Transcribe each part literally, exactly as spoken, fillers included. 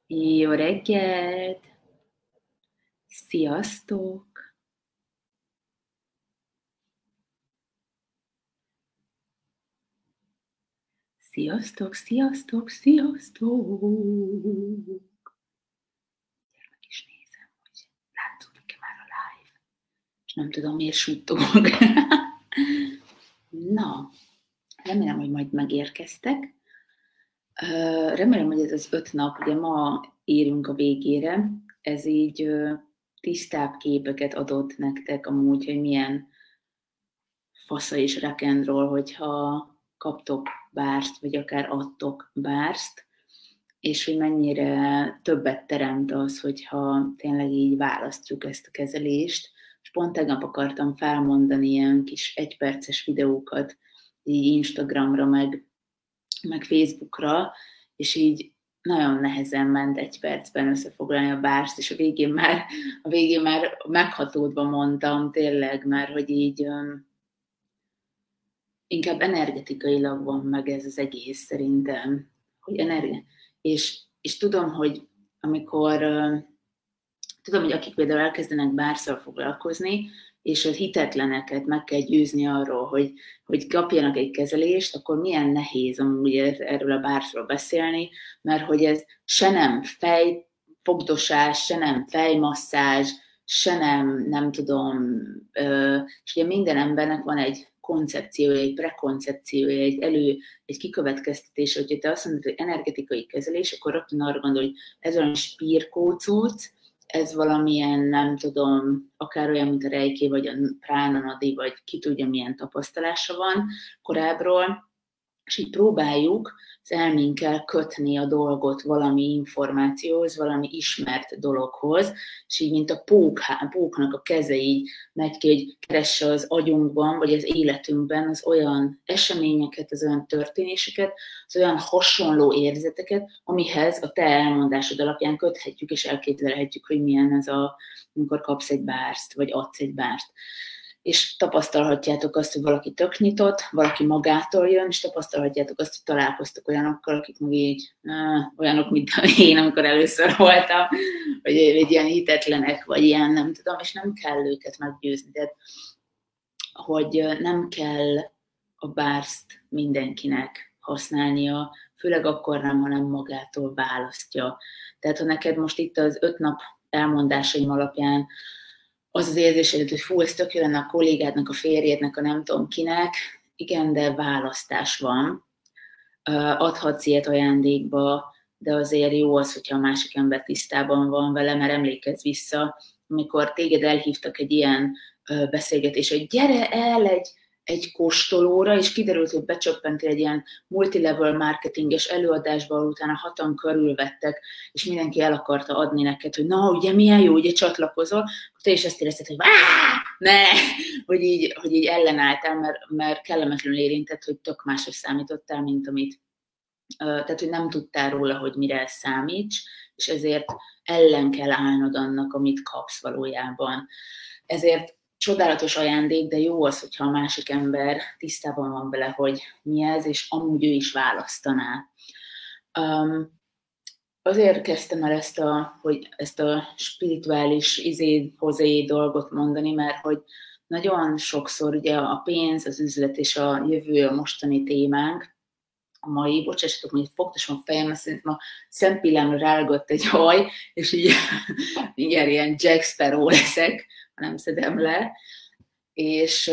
Jó reggelt! Sziasztok! Sziasztok, sziasztok, sziasztok! Gyere meg is nézem, hogy látszódik-e már a live. És nem tudom, miért suttogok. Na, remélem, hogy majd megérkeztek. Remélem, hogy ez az öt nap, ugye ma érünk a végére, ez így tisztább képeket adott nektek amúgy, hogy milyen fasza és rock and roll, hogyha kaptok bárst, vagy akár adtok bárst, és hogy mennyire többet teremt az, hogyha tényleg így választjuk ezt a kezelést. És pont tegnap akartam felmondani ilyen kis egyperces videókat így Instagramra, meg, meg Facebookra, és így nagyon nehezen ment egy percben összefoglalni a bárst, és a végén már, a végén már meghatódva mondtam tényleg, mert hogy így inkább energetikailag van meg ez az egész szerintem, hogy energia. És, és tudom, hogy amikor, tudom, hogy akik például elkezdenek bárszal foglalkozni, és a hitetleneket meg kell győzni arról, hogy, hogy kapjanak egy kezelést, akkor milyen nehéz amúgy erről a bárszról beszélni, mert hogy ez se nem fejfogdosás, se nem fejmasszázs, se nem, nem tudom, és ugye minden embernek van egy koncepciója, egy prekoncepciója, egy elő, egy kikövetkeztetés, hogyha te azt mondod, hogy energetikai kezelés, akkor rögtön arra gondol, hogy ez valami spírkócóc, ez valamilyen, nem tudom, akár olyan, mint a reiki, vagy a pránanadi, vagy ki tudja, milyen tapasztalása van korábbról, és így próbáljuk az elménkkel kötni a dolgot valami információhoz, valami ismert dologhoz, és így, mint a pók, póknak a keze így megy ki, hogy keresse az agyunkban, vagy az életünkben az olyan eseményeket, az olyan történéseket, az olyan hasonló érzeteket, amihez a te elmondásod alapján köthetjük, és elképzelhetjük, hogy milyen ez a, amikor kapsz egy bárst, vagy adsz egy bárst. És tapasztalhatjátok azt, hogy valaki tök nyitott, valaki magától jön, és tapasztalhatjátok azt, hogy találkoztok olyanokkal, akik meg így, uh, olyanok, mint én, amikor először voltam, vagy egy ilyen hitetlenek, vagy ilyen, nem tudom, és nem kell őket meggyőzni. Tehát, hogy nem kell a bárszt mindenkinek használnia, főleg akkor nem, ha nem magától választja. Tehát, ha neked most itt az öt nap elmondásaim alapján az az érzésed, hogy fú, ez tök jó lenne a kollégádnak, a férjednek, a nem tudom kinek, igen, de választás van. Adhatsz ilyet ajándékba, de azért jó az, hogyha a másik ember tisztában van vele, mert emlékezz vissza, amikor téged elhívtak egy ilyen beszélgetésre, hogy gyere el egy, egy kóstolóra, és kiderült, hogy becsöppentél egy ilyen multilevel marketinges előadásba, ahol utána hatan körülvettek, és mindenki el akarta adni neked, hogy na, ugye milyen jó, ugye csatlakozol, akkor te is ezt érezted, hogy ne, hogy így, hogy így ellenálltál, mert, mert kellemetlenül érintett, hogy tök másra számítottál, mint amit, tehát, hogy nem tudtál róla, hogy mire számíts, és ezért ellen kell állnod annak, amit kapsz valójában. Ezért csodálatos ajándék, de jó az, hogyha a másik ember tisztában van vele, hogy mi ez, és amúgy ő is választaná. Um, azért kezdtem el ezt a, hogy ezt a spirituális izé-hozé dolgot mondani, mert hogy nagyon sokszor ugye a pénz, az üzlet és a jövő a mostani témánk, a mai, bocsássatok, hogy fogtasom a fejem, mert szerintem a szempillámra rágott egy haj, és így mindjárt ilyen Jack Sparrow leszek, ha nem szedem le. És,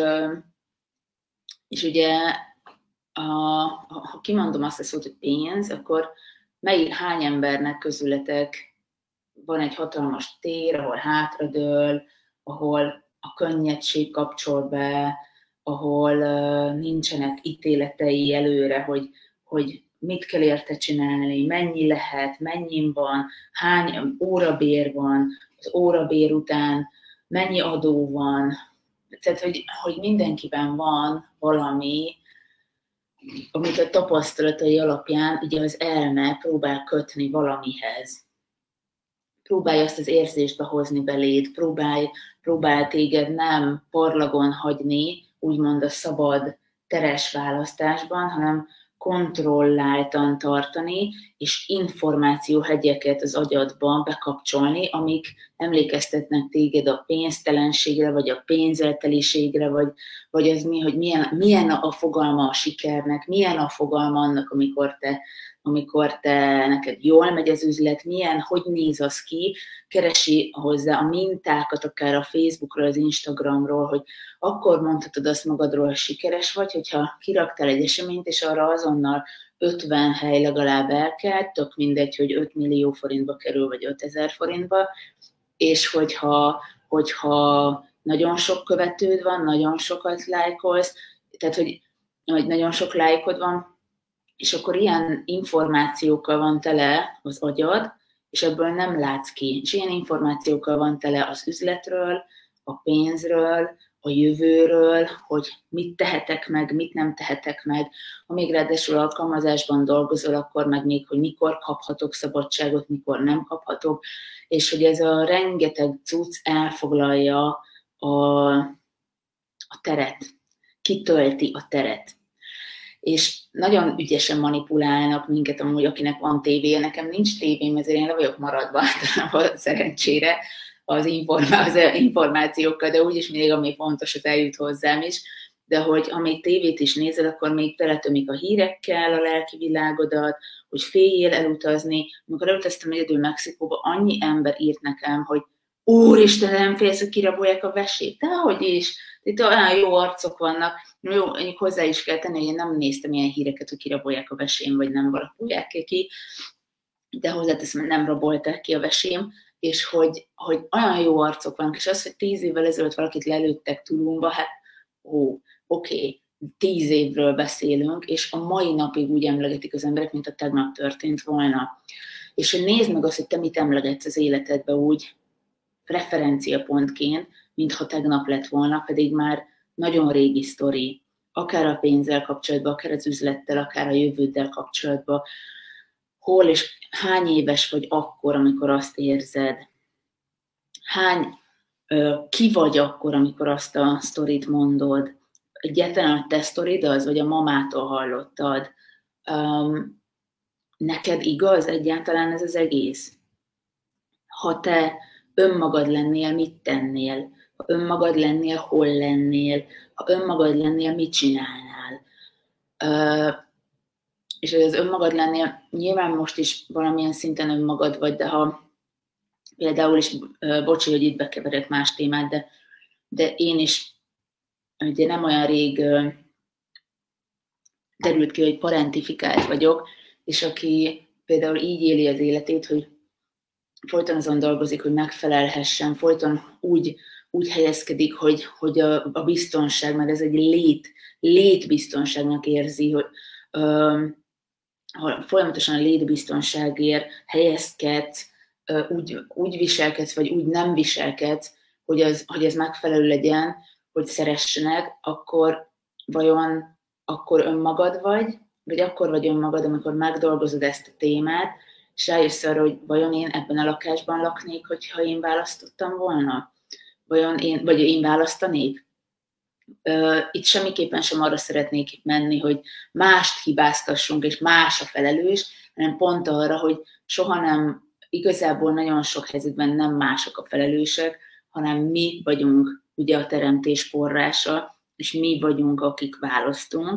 és ugye, a, ha kimondom azt a szót, hogy pénz, akkor melyik hány embernek közületek van egy hatalmas tér, ahol hátradől, ahol a könnyedség kapcsol be, ahol nincsenek ítéletei előre, hogy hogy mit kell érte csinálni, mennyi lehet, mennyi van, hány órabér van, az órabér után mennyi adó van. Tehát, hogy, hogy mindenkiben van valami, amit a tapasztalatai alapján ugye az elme próbál kötni valamihez. Próbálj azt az érzést behozni beléd, próbálj, próbálj téged nem parlagon hagyni, úgymond a szabad, teres választásban, hanem kontrolláltan tartani, és információhegyeket az agyadba bekapcsolni, amik emlékeztetnek téged a pénztelenségre, vagy a pénzelteliségre, vagy, vagy az mi, hogy milyen, milyen a fogalma a sikernek, milyen a fogalma annak, amikor te, amikor te neked jól megy az üzlet, milyen, hogy néz az ki, keresi hozzá a mintákat, akár a Facebookról, az Instagramról, hogy akkor mondhatod azt magadról, hogy sikeres vagy, hogyha kiraktál egy eseményt, és arra azonnal ötven hely legalább elkelt, tök mindegy, hogy öt millió forintba kerül, vagy ötezer forintba, és hogyha, hogyha nagyon sok követőd van, nagyon sokat lájkolsz, tehát, hogy, hogy nagyon sok lájkod van, és akkor ilyen információkkal van tele az agyad, és ebből nem látsz ki. És ilyen információkkal van tele az üzletről, a pénzről, a jövőről, hogy mit tehetek meg, mit nem tehetek meg. Ha még ráadásul alkalmazásban dolgozol, akkor meg még, hogy mikor kaphatok szabadságot, mikor nem kaphatok, és hogy ez a rengeteg cucc elfoglalja a, a teret, kitölti a teret. És nagyon ügyesen manipulálnak minket, amúgy akinek van tévéje, nekem nincs tévém, ezért én le vagyok maradva szerencsére az, informá- az információkkal, de úgyis mindig, ami fontos, az eljut hozzám is. De hogy amíg tévét is nézel, akkor még teletömik a hírekkel a lelki világodat, hogy féljél elutazni. Amikor elutaztam egyedül Mexikóba, annyi ember írt nekem, hogy úristen, nem félsz, hogy kirabolják a vesét? Dehogy is. Itt olyan jó arcok vannak. Jó, mondjuk hozzá is kell tenni, hogy én nem néztem ilyen híreket, hogy kirabolják a vesém, vagy nem rabolják ki, de hozzáteszem, hogy nem rabolták ki a vesém, és hogy, hogy olyan jó arcok vannak, és az, hogy tíz évvel ezelőtt valakit lelőttek Tulumba, hát ó, oké, okay, tíz évről beszélünk, és a mai napig úgy emlegetik az emberek, mint a tegnap történt volna. És hogy nézd meg azt, hogy te mit emlegetsz az életedbe úgy referenciapontként, mintha tegnap lett volna, pedig már nagyon régi sztori, akár a pénzzel kapcsolatban, akár az üzlettel, akár a jövőddel kapcsolatban. Hol és hány éves vagy akkor, amikor azt érzed? Hány, ki vagy akkor, amikor azt a sztorit mondod? Egyáltalán a te sztorid az, vagy a mamától hallottad? Um, neked igaz egyáltalán ez az egész? Ha te önmagad lennél, mit tennél? Ha önmagad lennél, hol lennél? Ha önmagad lennél, mit csinálnál? Uh, és hogy az önmagad lennél, nyilván most is valamilyen szinten önmagad vagy, de ha például is, uh, bocsi, hogy itt bekeverek más témát, de, de én is ugye nem olyan rég uh, derült ki, hogy parentifikált vagyok, és aki például így éli az életét, hogy folyton azon dolgozik, hogy megfelelhessen, folyton úgy, úgy helyezkedik, hogy, hogy a, a biztonság, mert ez egy lét, létbiztonságnak érzi, hogy ö, folyamatosan a létbiztonságért helyezkedsz, ö, úgy, úgy viselkedsz, vagy úgy nem viselkedsz, hogy, az, hogy ez megfelelő legyen, hogy szeressenek, akkor vajon akkor önmagad vagy, vagy akkor vagy önmagad, amikor megdolgozod ezt a témát, és rájössz arra, hogy vajon én ebben a lakásban laknék, hogyha én választottam volna? Vajon én, vagy én választanék? Itt semmiképpen sem arra szeretnék menni, hogy mást hibáztassunk, és más a felelős, hanem pont arra, hogy soha nem, igazából nagyon sok helyzetben nem mások a felelősek, hanem mi vagyunk ugye a teremtés forrása, és mi vagyunk, akik választunk.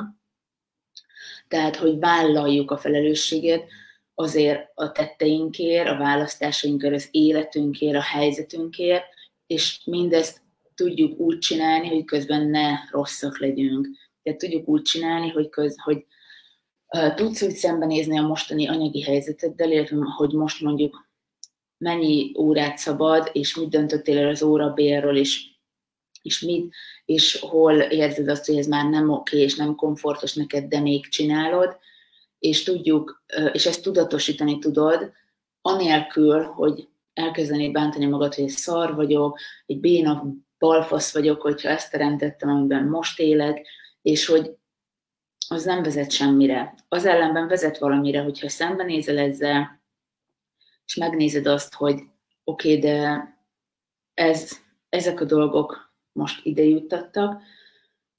Tehát, hogy vállaljuk a felelősséget azért a tetteinkért, a választásainkért, az életünkért, a helyzetünkért, és mindezt tudjuk úgy csinálni, hogy közben ne rosszak legyünk. Tehát tudjuk úgy csinálni, hogy, köz, hogy uh, tudsz úgy szembenézni a mostani anyagi helyzeteddel, illetve hogy most mondjuk mennyi órát szabad, és mit döntöttél el az órabérről, és, és, mit, és hol érzed azt, hogy ez már nem oké, és nem komfortos neked, de még csinálod, és tudjuk, és ezt tudatosítani tudod, anélkül, hogy elkezdenéd bántani magad, hogy egy szar vagyok, egy béna balfasz vagyok, hogyha ezt teremtettem, amiben most élek, és hogy az nem vezet semmire. Az ellenben vezet valamire, hogyha szembenézel ezzel, és megnézed azt, hogy oké, okay, de ez, ezek a dolgok most ide juttattak,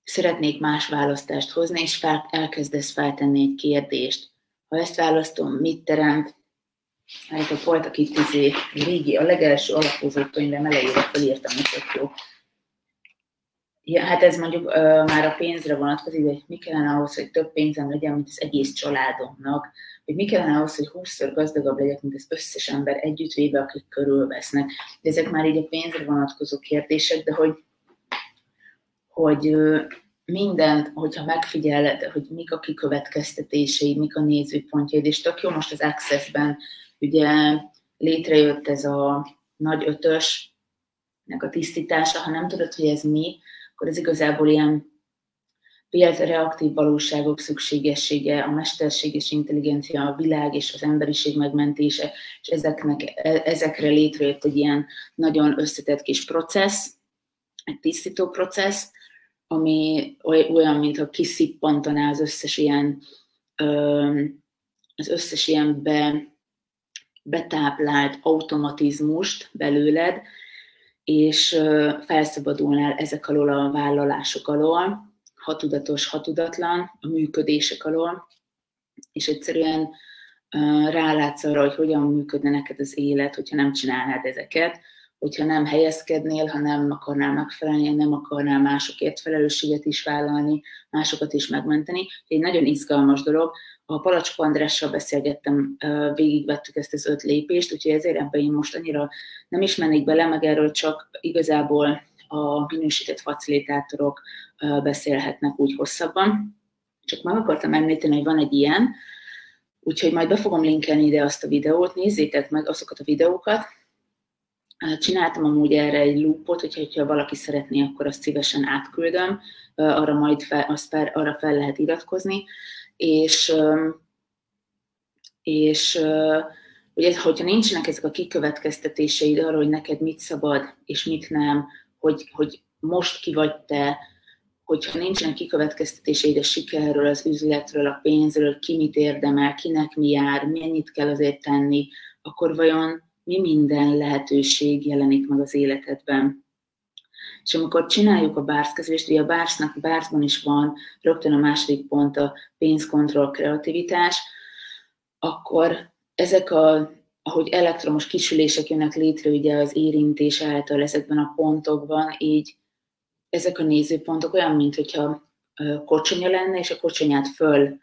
szeretnék más választást hozni, és fel, elkezdesz feltenni egy kérdést. Ha ezt választom, mit teremt? Hát voltak itt izé, régi, a legelső alapozó könyvem elejére felírtam, hogy tök jó. Ja, hát ez mondjuk uh, már a pénzre vonatkozik, hogy mi kellene ahhoz, hogy több pénzem legyen, mint az egész családomnak, hogy mi kellene ahhoz, hogy húszszor gazdagabb legyek, mint az összes ember együttvéve, akik körülvesznek. De ezek már így a pénzre vonatkozó kérdések, de hogy, hogy uh, mindent, hogyha megfigyeled, hogy mik a kikövetkeztetéseid, mik a nézőpontjaid, és tök jó most az Access-ben ugye létrejött ez a nagy ötösnek a tisztítása, ha nem tudod, hogy ez mi, akkor ez igazából ilyen vélt reaktív valóságok szükségessége, a mesterséges intelligencia, a világ és az emberiség megmentése, és ezeknek, ezekre létrejött egy ilyen nagyon összetett kis processz, egy tisztító processz, ami olyan, mintha kiszippantaná az összes ilyen, az összes ilyen be, betáplált automatizmust belőled, és felszabadulnál ezek alól a vállalások alól, ha tudatos, ha tudatlan, a működések alól, és egyszerűen rálátsz arra, hogy hogyan működne neked az élet, hogyha nem csinálnád ezeket, hogyha nem helyezkednél, ha nem akarnál megfelelni, nem akarnál másokért felelősséget is vállalni, másokat is megmenteni. Egy nagyon izgalmas dolog. A Palacskó Andrással beszélgettem, végigvettük ezt az öt lépést, úgyhogy ezért ebben én most annyira nem is mennék bele, meg erről csak igazából a minősített facilitátorok beszélhetnek úgy hosszabban. Csak meg akartam említeni, hogy van egy ilyen, úgyhogy majd be fogom linkelni ide azt a videót, nézzétek meg azokat a videókat. Csináltam amúgy erre egy loopot, hogyha, hogyha valaki szeretné, akkor azt szívesen átküldöm, arra majd fel, azt fel, arra fel lehet iratkozni, és, és ugye, hogyha nincsenek ezek a kikövetkeztetéseid arra, hogy neked mit szabad, és mit nem, hogy, hogy most ki vagy te, hogyha nincsenek kikövetkeztetéseid a sikerről, az üzletről, a pénzről, ki mit érdemel, kinek mi jár, mennyit kell azért tenni, akkor vajon mi minden lehetőség jelenik meg az életedben. És amikor csináljuk a bárszkezést, ugye a bársznak, bárszban is van rögtön a második pont a pénzkontroll, kreativitás, akkor ezek a, ahogy elektromos kisülések jönnek létre ugye az érintés által ezekben a pontokban, így ezek a nézőpontok olyan, mint hogyha kocsonya lenne, és a kocsonyát föl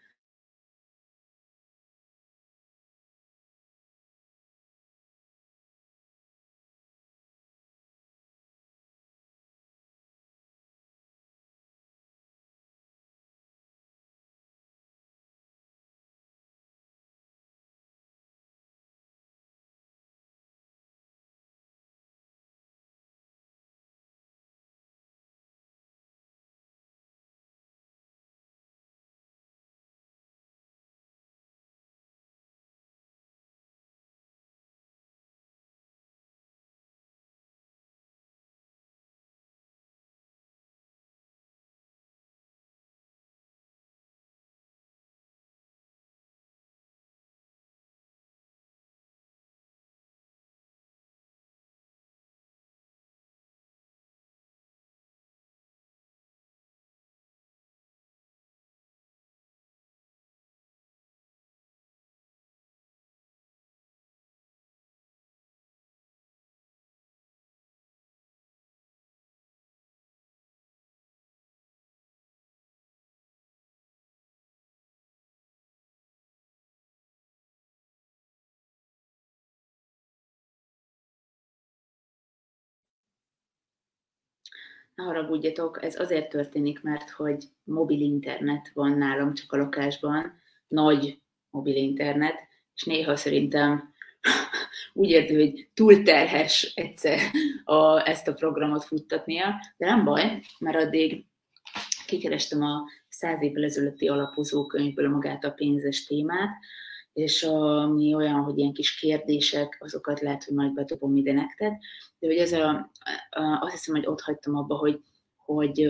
ne haragudjatok, ez azért történik, mert hogy mobil internet van nálam csak a lakásban, nagy mobil internet, és néha szerintem úgy értem, hogy túlterhes egyszer a, ezt a programot futtatnia, de nem baj, mert addig kikerestem a száz évvel ezelőtti alapozókönyvből magát a pénzes témát, és ami olyan, hogy ilyen kis kérdések, azokat lehet, hogy majd bedobom ide nektek, de hogy ez a, azt hiszem, hogy ott hagytam abba, hogy, hogy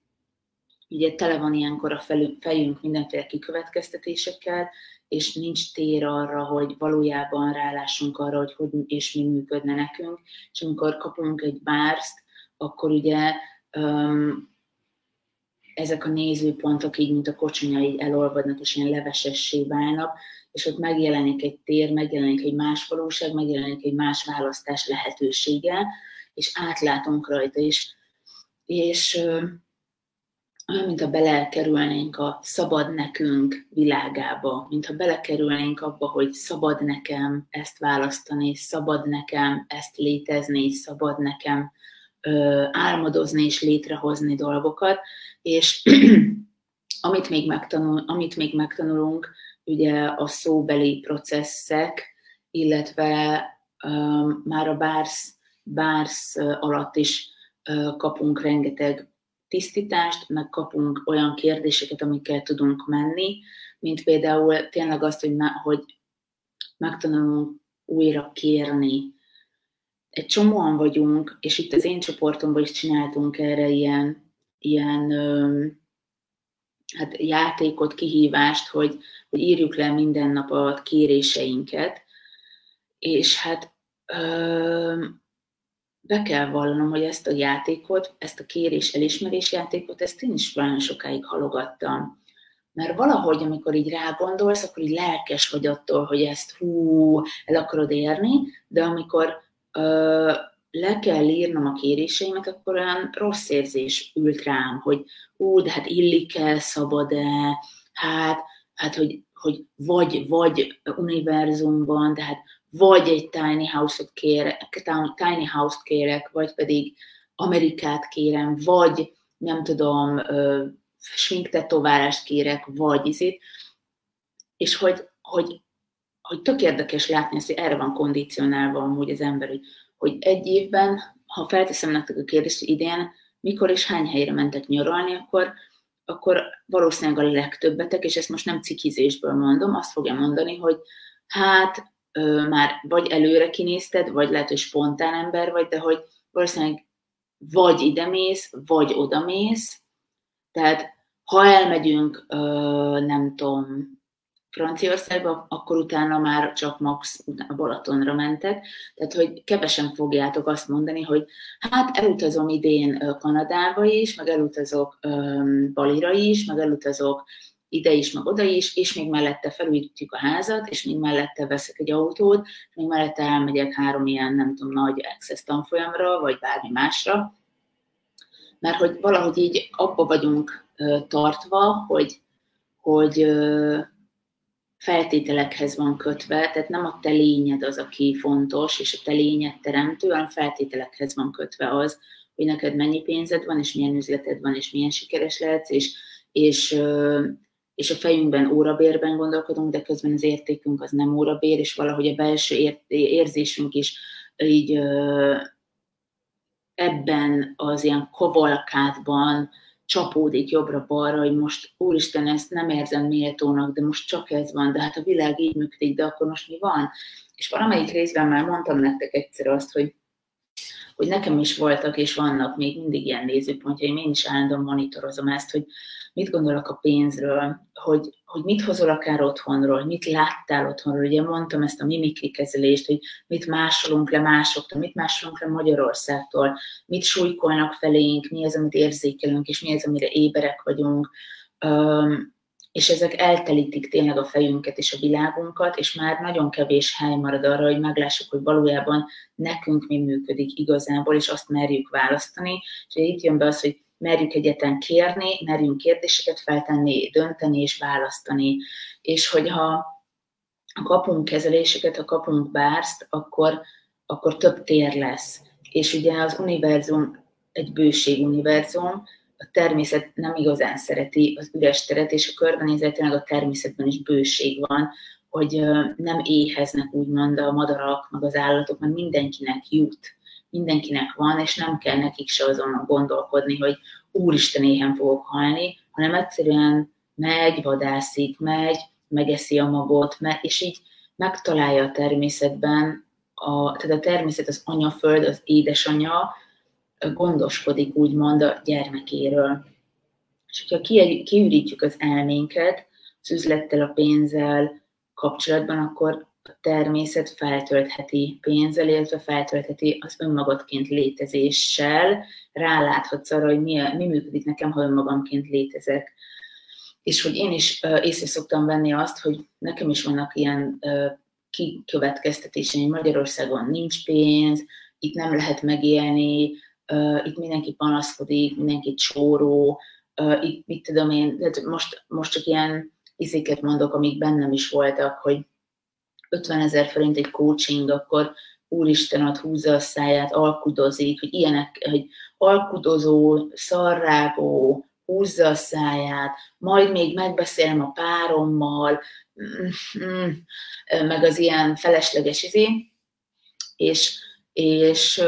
ugye tele van ilyenkor a fejünk mindenféle kikövetkeztetésekkel, és nincs tér arra, hogy valójában rálássunk arra, hogy hogy és mi működne nekünk, és amikor kapunk egy bárszt, akkor ugye um, ezek a nézőpontok így, mint a kocsonya, így elolvadnak, és ilyen levesessé válnak, és ott megjelenik egy tér, megjelenik egy más valóság, megjelenik egy más választás lehetősége, és átlátunk rajta is. És olyan, mintha belekerülnénk a szabad nekünk világába, mintha belekerülnénk abba, hogy szabad nekem ezt választani, szabad nekem ezt létezni, szabad nekem ö, álmodozni és létrehozni dolgokat, és amit még, megtanul, amit még megtanulunk, ugye a szóbeli processzek, illetve ö, már a bársz, bársz alatt is ö, kapunk rengeteg tisztítást, meg kapunk olyan kérdéseket, amikkel tudunk menni, mint például tényleg azt, hogy, hogy megtanulunk újra kérni. Egy csomóan vagyunk, és itt az én csoportomban is csináltunk erre ilyen, ilyen hát játékot, kihívást, hogy, hogy írjuk le minden nap a kéréseinket, és hát ö, be kell vallanom, hogy ezt a játékot, ezt a kérés-elismerés játékot, ezt én is nagyon sokáig halogattam. Mert valahogy, amikor így rágondolsz, akkor így lelkes vagy attól, hogy ezt hú, el akarod érni, de amikor ö, le kell írnom a kéréseimet, akkor olyan rossz érzés ült rám, hogy ú, de hát illik-e, szabad-e, hát, hát hogy, hogy vagy, vagy univerzumban, de hát vagy egy tiny house-ot kérek, tiny house-t kérek, vagy pedig Amerikát kérem, vagy nem tudom, sminktetoválást kérek, vagy izét, és hogy, hogy, hogy tök érdekes látni ezt, hogy erre van kondicionálva amúgy az ember, hogy, hogy egy évben, ha felteszem nektek a kérdést, hogy idén mikor és hány helyre mentek nyaralni, akkor, akkor valószínűleg a legtöbbetek, és ezt most nem cikizésből mondom, azt fogja mondani, hogy hát Ö, már vagy előre kinézted, vagy lehet, hogy spontán ember vagy, de hogy valószínűleg vagy idemész, vagy odamész. Tehát ha elmegyünk, ö, nem tudom, Franciaországba, akkor utána már csak max a Balatonra mentek. Tehát, hogy kevesen fogjátok azt mondani, hogy hát elutazom idén Kanadába is, meg elutazok ö, Balira is, meg elutazok ide is, meg oda is, és még mellette felújítjuk a házat, és még mellette veszek egy autót, és még mellette elmegyek három ilyen, nem tudom, nagy Access tanfolyamra, vagy bármi másra. Mert hogy valahogy így abba vagyunk ö, tartva, hogy, hogy ö, feltételekhez van kötve, tehát nem a te lényed az, aki fontos, és a te lényed teremtő, hanem feltételekhez van kötve az, hogy neked mennyi pénzed van, és milyen üzleted van, és milyen sikeres lehetsz, és, és ö, és a fejünkben órabérben gondolkodunk, de közben az értékünk az nem órabér, és valahogy a belső érzésünk is így ebben az ilyen kavalkádban csapódik jobbra-balra, hogy most úristen, ezt nem érzem méltónak, de most csak ez van, de hát a világ így működik, de akkor most mi van? És valamelyik részben már mondtam nektek egyszer azt, hogy hogy nekem is voltak és vannak még mindig ilyen nézőpontjaim, én is állandóan monitorozom ezt, hogy mit gondolok a pénzről, hogy, hogy mit hozol akár otthonról, mit láttál otthonról. Ugye mondtam ezt a mimikri kezelést, hogy mit másolunk le másoktól, mit másolunk le Magyarországtól, mit súlykolnak felénk, mi az, amit érzékelünk, és mi az, amire éberek vagyunk. Um, és ezek eltelítik tényleg a fejünket és a világunkat, és már nagyon kevés hely marad arra, hogy meglássuk, hogy valójában nekünk mi működik igazából, és azt merjük választani. És itt jön be az, hogy merjük egyetlen kérni, merjünk kérdéseket feltenni, dönteni és választani. És hogyha kapunk kezeléseket, ha kapunk bárszt, akkor, akkor több tér lesz. És ugye az univerzum egy bőséguniverzum, a természet nem igazán szereti az üres teret, és a körbenézetlenek a természetben is bőség van, hogy nem éheznek úgymond a madarak, meg az állatok, mert mindenkinek jut, mindenkinek van, és nem kell nekik se azon gondolkodni, hogy úristen, éhen fogok halni, hanem egyszerűen megy, vadászik, megy, megeszi a magot, és így megtalálja a természetben, a, tehát a természet az anyaföld, az édesanyja, gondoskodik úgymond a gyermekéről. És hogyha kiürítjük az elménket az üzlettel, a pénzzel kapcsolatban, akkor, a természet feltöltheti pénzzel, illetve feltöltheti az önmagadként létezéssel, ráláthatsz arra, hogy mi, mi működik nekem, ha önmagamként létezek. És hogy én is uh, észre szoktam venni azt, hogy nekem is vannak ilyen uh, kikövetkeztetéseim, Magyarországon nincs pénz, itt nem lehet megélni, uh, itt mindenki panaszkodik, mindenki csóró, uh, itt mit tudom én, de most, most csak ilyen izéket mondok, amik bennem is voltak, hogy ötvenezer forint egy coaching, akkor úristen ott húzza a száját, alkudozik, hogy ilyenek, hogy alkudozó, szarrágó, húzza a száját, majd még megbeszélem a párommal, meg az ilyen felesleges izé, és, és,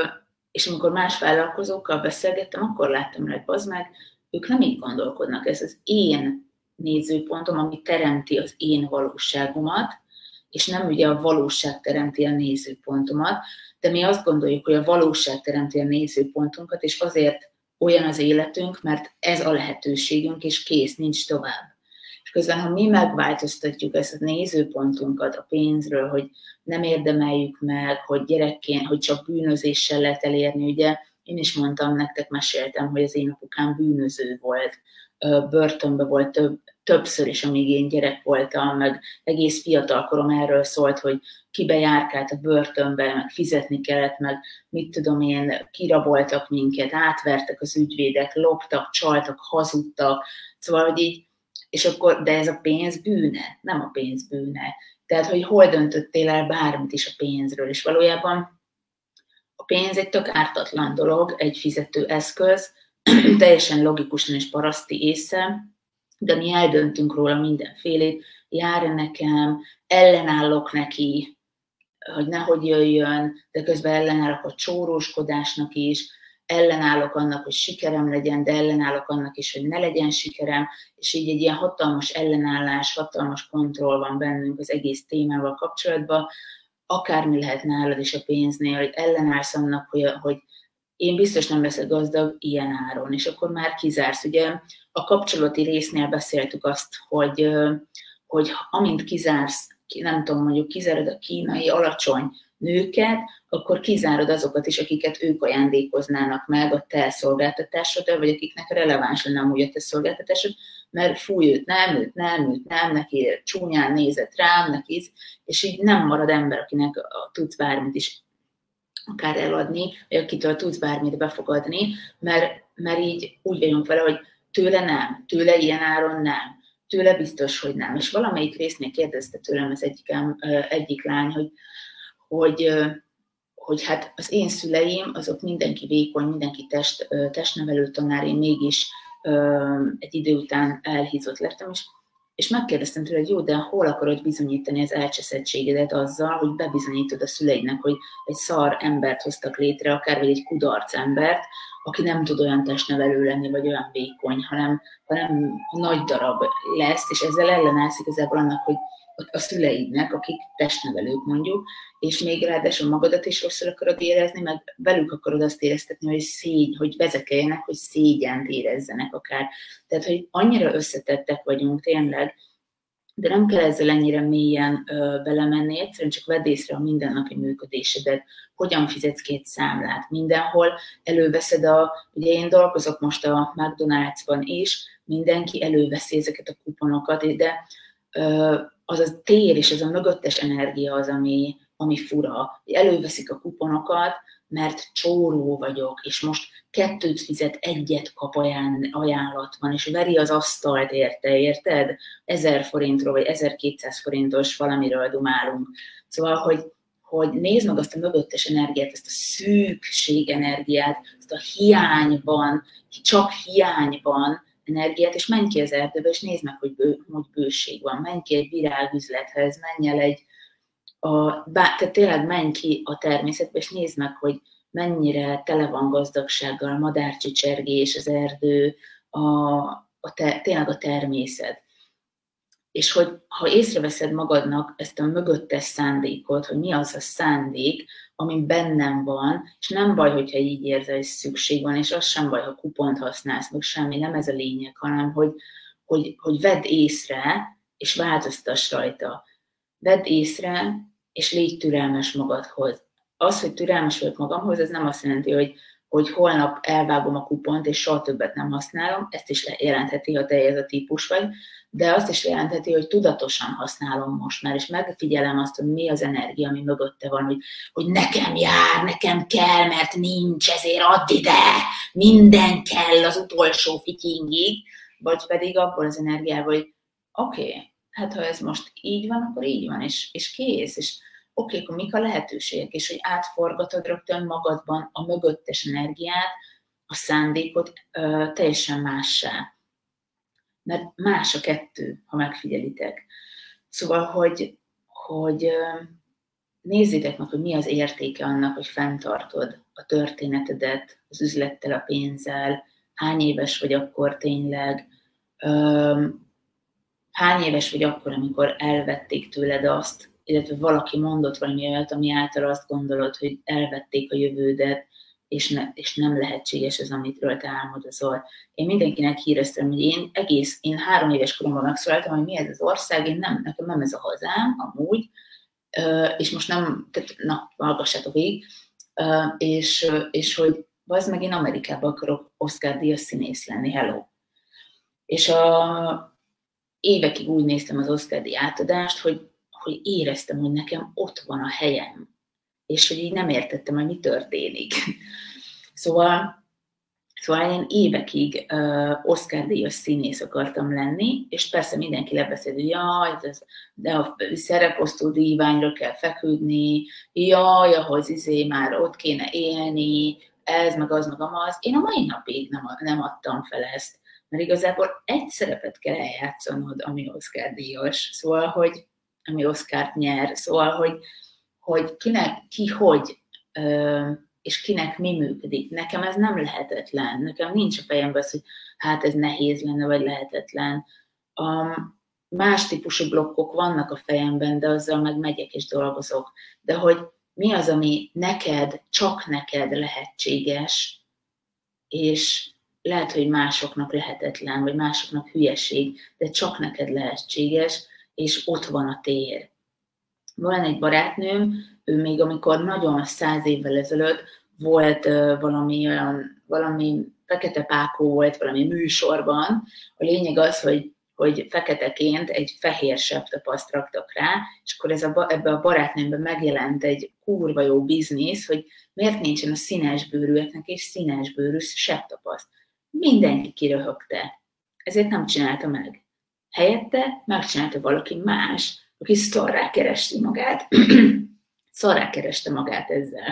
és amikor más vállalkozókkal beszélgettem, akkor láttam rá, hogy bazd meg, ők nem így gondolkodnak, ez az én nézőpontom, ami teremti az én valóságomat, és nem ugye a valóság teremti a nézőpontomat, de mi azt gondoljuk, hogy a valóság teremti a nézőpontunkat, és azért olyan az életünk, mert ez a lehetőségünk, és kész, nincs tovább. És közben, ha mi megváltoztatjuk ezt a nézőpontunkat a pénzről, hogy nem érdemeljük meg, hogy gyerekként, hogy csak bűnözéssel lehet elérni, ugye én is mondtam nektek, meséltem, hogy az én apukám bűnöző volt, börtönben volt több, többször is, amíg én gyerek voltam, meg egész fiatalkorom erről szólt, hogy kibejárkált a börtönbe, meg fizetni kellett, meg mit tudom én, kiraboltak minket, átvertek az ügyvédek, loptak, csaltak, hazudtak, szóval, hogy így, és akkor, de ez a pénz bűne, nem a pénz bűne. Tehát, hogy hol döntöttél el bármit is a pénzről, és valójában a pénz egy tök ártatlan dolog, egy fizető eszköz, teljesen logikusan és paraszti észre, de mi eldöntünk róla mindenfélét, jár nekem, ellenállok neki, hogy nehogy jöjjön, de közben ellenállok a csóróskodásnak is, ellenállok annak, hogy sikerem legyen, de ellenállok annak is, hogy ne legyen sikerem, és így egy ilyen hatalmas ellenállás, hatalmas kontroll van bennünk az egész témával kapcsolatban, akármi lehet nálad is a pénznél, hogy ellenállsz annak, hogy, hogy én biztos nem leszek gazdag ilyen áron, és akkor már kizársz. Ugye a kapcsolati résznél beszéltük azt, hogy, hogy amint kizársz, nem tudom, mondjuk kizárod a kínai alacsony nőket, akkor kizárod azokat is, akiket ők ajándékoznának meg a te szolgáltatásod, vagy akiknek releváns lenne amúgy a te szolgáltatásod, mert fúj, őt nem, őt nem, őt nem, neki csúnyán nézett rám, neki, és így nem marad ember, akinek tudsz bármit is akár eladni, vagy akitől tudsz bármit befogadni, mert, mert így úgy vagyunk vele, hogy tőle nem, tőle ilyen áron nem, tőle biztos, hogy nem. És valamelyik résznél kérdezte tőlem az egyik, egyik lány, hogy, hogy, hogy hát az én szüleim, azok mindenki vékony, mindenki test, testnevelő tanár, én mégis egy idő után elhízott lettem, és És megkérdeztem tőle, hogy jó, de hol akarod bizonyítani az elcseszettségedet azzal, hogy bebizonyítod a szüleidnek, hogy egy szar embert hoztak létre, akár vagy egy kudarc embert, aki nem tud olyan testnevelő lenni, vagy olyan vékony, hanem, hanem nagy darab lesz, és ezzel ellenállsz igazából annak, hogy a szüleidnek, akik testnevelők mondjuk, és még ráadásul magadat is rosszul akarod érezni, meg velük akarod azt éreztetni, hogy szégy, hogy vezekeljenek, hogy szégyent érezzenek akár. Tehát, hogy annyira összetettek vagyunk tényleg, de nem kell ezzel ennyire mélyen ö, belemenni, egyszerűen csak vedd észre a mindennapi működésedet, hogyan fizetsz ki egy számlát. Mindenhol előveszed a, ugye én dolgozok most a McDonald'sban is, mindenki előveszi ezeket a kuponokat, de ö, az a tér és az a mögöttes energia az, ami, ami fura. Előveszik a kuponokat, mert csóró vagyok, és most kettőt fizet, egyet kap ajánl, ajánlat van, és veri az asztalt érte, érted? Ezer forintról, vagy ezerkétszáz forintos valamiről dumálunk. Szóval, hogy, hogy nézd meg azt a mögöttes energiát, ezt a szűkség energiát, ezt a hiányban, csak hiányban energiát, és menj ki az erdőbe, és nézd meg, hogy, bő, hogy bőség van. Menj ki egy virágüzlethez, menj el egy, a, bá, tehát tényleg menj ki a természetbe, és nézd meg, hogy mennyire tele van gazdagsággal, madárcsicsergés, az erdő, a, a te, tényleg a természet. És hogy ha észreveszed magadnak ezt a mögöttes szándékot, hogy mi az a szándék, ami bennem van, és nem baj, hogyha így érzed, hogy szükség van, és az sem baj, ha kupont használsz, meg semmi, nem ez a lényeg, hanem hogy, hogy, hogy vedd észre, és változtass rajta. vedd észre, és légy türelmes magadhoz. Az, hogy türelmes vagyok magamhoz, ez nem azt jelenti, hogy, hogy holnap elvágom a kupont, és soha többet nem használom, ezt is jelentheti, ha te ez a típus vagy, de azt is jelentheti, hogy tudatosan használom most már, és megfigyelem azt, hogy mi az energia, ami mögötte van, hogy, hogy nekem jár, nekem kell, mert nincs, ezért add ide, minden kell az utolsó fityingig, vagy pedig abból az energiával, hogy oké, okay, hát ha ez most így van, akkor így van, és, és kész, és oké, okay, akkor mik a lehetőségek, és hogy átforgatod rögtön magadban a mögöttes energiát, a szándékot ö, teljesen mássá. Mert más a kettő, ha megfigyelitek. Szóval, hogy, hogy nézzétek meg, hogy mi az értéke annak, hogy fenntartod a történetedet az üzlettel, a pénzzel, hány éves vagy akkor tényleg, hány éves vagy akkor, amikor elvették tőled azt, illetve valaki mondott valami olyat, ami által azt gondolod, hogy elvették a jövődet, és, ne, és nem lehetséges az, amitről te álmodozol. Én mindenkinek híreztem, hogy én egész, én három éves koromban megszólaltam, hogy mi ez az ország, én nem, nekem nem ez a hazám, amúgy, és most nem, tehát, na, hallgassátok végig, és, és hogy az meg én Amerikában akarok Oscar-díjas színész lenni, hello. És a, évekig úgy néztem az Oscar-díj átadást, hogy, hogy éreztem, hogy nekem ott van a helyem, és hogy így nem értettem, hogy mi történik. Szóval, szóval én évekig uh, Oscar-díjas színész akartam lenni, és persze mindenki lebeszél, hogy jaj, ez, de a szereposztó díványra kell feküdni, jaj, ahhoz izé már ott kéne élni, ez, meg az, meg az. Én a mai napig nem, nem adtam fel ezt, mert igazából egy szerepet kell eljátszanod, ami Oscar-díjas, szóval, hogy ami Oscart nyer, szóval, hogy hogy kinek, ki hogy, és kinek mi működik. Nekem ez nem lehetetlen. Nekem nincs a fejemben az, hogy hát ez nehéz lenne, vagy lehetetlen. Um, más típusú blokkok vannak a fejemben, de azzal meg megyek és dolgozok. De hogy mi az, ami neked, csak neked lehetséges, és lehet, hogy másoknak lehetetlen, vagy másoknak hülyeség, de csak neked lehetséges, és ott van a tér. Van egy barátnőm, ő még amikor nagyon száz évvel ezelőtt volt uh, valami olyan, valami fekete pákó volt valami műsorban, a lényeg az, hogy, hogy feketeként egy fehér sebtapaszt raktak rá, és akkor ez a, ebbe a barátnőmben megjelent egy kurva jó biznisz, hogy miért nincsen a színesbőrűeknek és színesbőrű sebtapaszt. Mindenki kiröhögte. Ezért nem csinálta meg. Helyette megcsinálta valaki más, aki szarrá keresti magát. Szarrá kereste magát ezzel.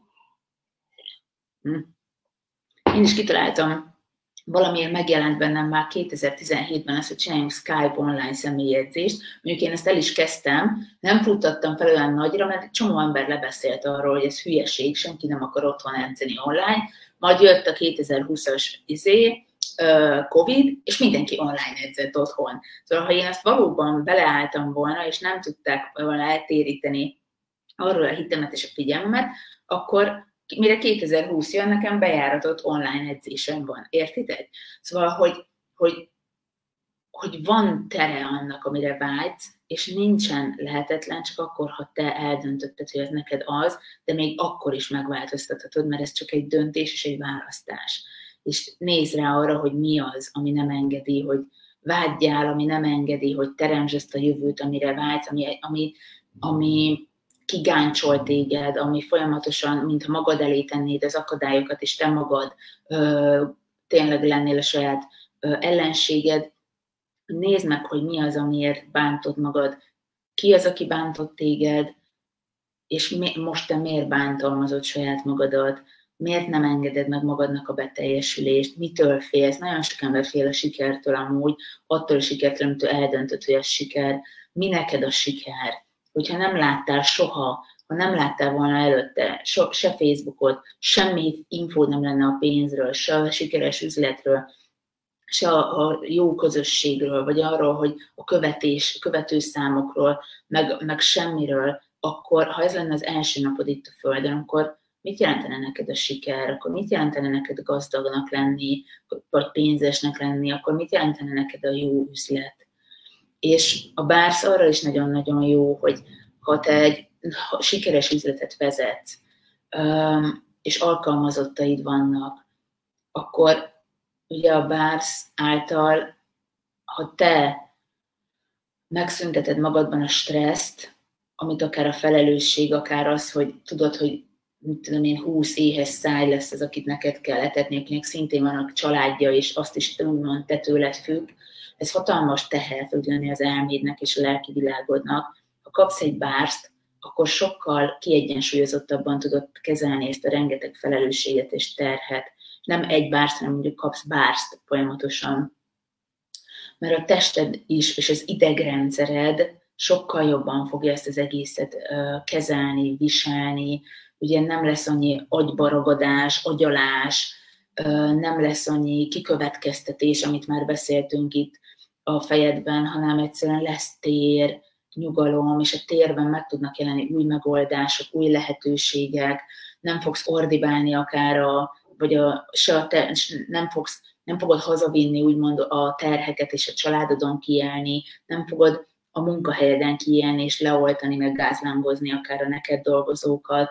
Én is kitaláltam, valamiért megjelent bennem már kétezer-tizenhétben az, hogy csináljunk Skype online személyjegyzést. Mondjuk én ezt el is kezdtem, nem futtattam fel olyan nagyra, mert egy csomó ember lebeszélt arról, hogy ez hülyeség, senki nem akar otthon edzeni online. Majd jött a kétezer-húszas izé, Covid, és mindenki online edzett otthon. Szóval, ha én ezt valóban beleálltam volna, és nem tudták volna eltéríteni arról a hitemet és a figyelmemet, akkor mire kétezer-húsz jön, nekem bejáratott online edzésem van. Értitek? Szóval, hogy, hogy, hogy van tere annak, amire vágysz, és nincsen lehetetlen, csak akkor, ha te eldöntötted, hogy ez neked az, de még akkor is megváltoztathatod, mert ez csak egy döntés és egy választás. És nézz rá arra, hogy mi az, ami nem engedi, hogy vágyjál, ami nem engedi, hogy teremtsd ezt a jövőt, amire vágysz, ami, ami, ami kigáncsol téged, ami folyamatosan, mintha magad elé tennéd az akadályokat, és te magad ö, tényleg lennél a saját ö, ellenséged. Nézd meg, hogy mi az, amiért bántod magad, ki az, aki bántott téged, és mi, most te miért bántalmazod saját magadat, miért nem engeded meg magadnak a beteljesülést, mitől félsz? Nagyon sok ember fél a sikertől amúgy, attól a sikertől, amitől eldöntött, hogy ez siker. Mi neked a siker? Hogyha nem láttál soha, ha nem láttál volna előtte so, se Facebookot, semmi infód nem lenne a pénzről, se a sikeres üzletről, se a, a jó közösségről, vagy arról, hogy a követés, követőszámokról, meg, meg semmiről, akkor ha ez lenne az első napod itt a Földön, akkor mit jelentene neked a siker, akkor mit jelentene neked gazdagnak lenni, vagy pénzesnek lenni, akkor mit jelentene neked a jó üzlet. És a bársz arra is nagyon-nagyon jó, hogy ha te egy ha sikeres üzletet vezetsz, és alkalmazottaid vannak, akkor ugye a bársz által, ha te megszünteted magadban a stresszt, amit akár a felelősség, akár az, hogy tudod, hogy mit tudom én, húsz éhes száj lesz az, akit neked kell etetni, akinek szintén van a családja, és azt is úgymond te tőled függ. Ez hatalmas teher tud lenni az elmédnek és a lelki világodnak. Ha kapsz egy bárszt, akkor sokkal kiegyensúlyozottabban tudod kezelni ezt a rengeteg felelősséget és terhet. Nem egy bárszt, hanem mondjuk kapsz bárszt folyamatosan. Mert a tested is, és az idegrendszered sokkal jobban fogja ezt az egészet uh, kezelni, viselni. Ugye nem lesz annyi agybaragadás, agyalás, uh, nem lesz annyi kikövetkeztetés, amit már beszéltünk itt a fejedben, hanem egyszerűen lesz tér, nyugalom, és a térben meg tudnak jelenni új megoldások, új lehetőségek, nem fogsz ordibálni akár a, vagy a, se a te, nem fogsz nem fogod hazavinni úgymond a terheket és a családodon kiélni, nem fogod a munkahelyeden kiélni és leoltani, meg gázlángozni akár a neked dolgozókat.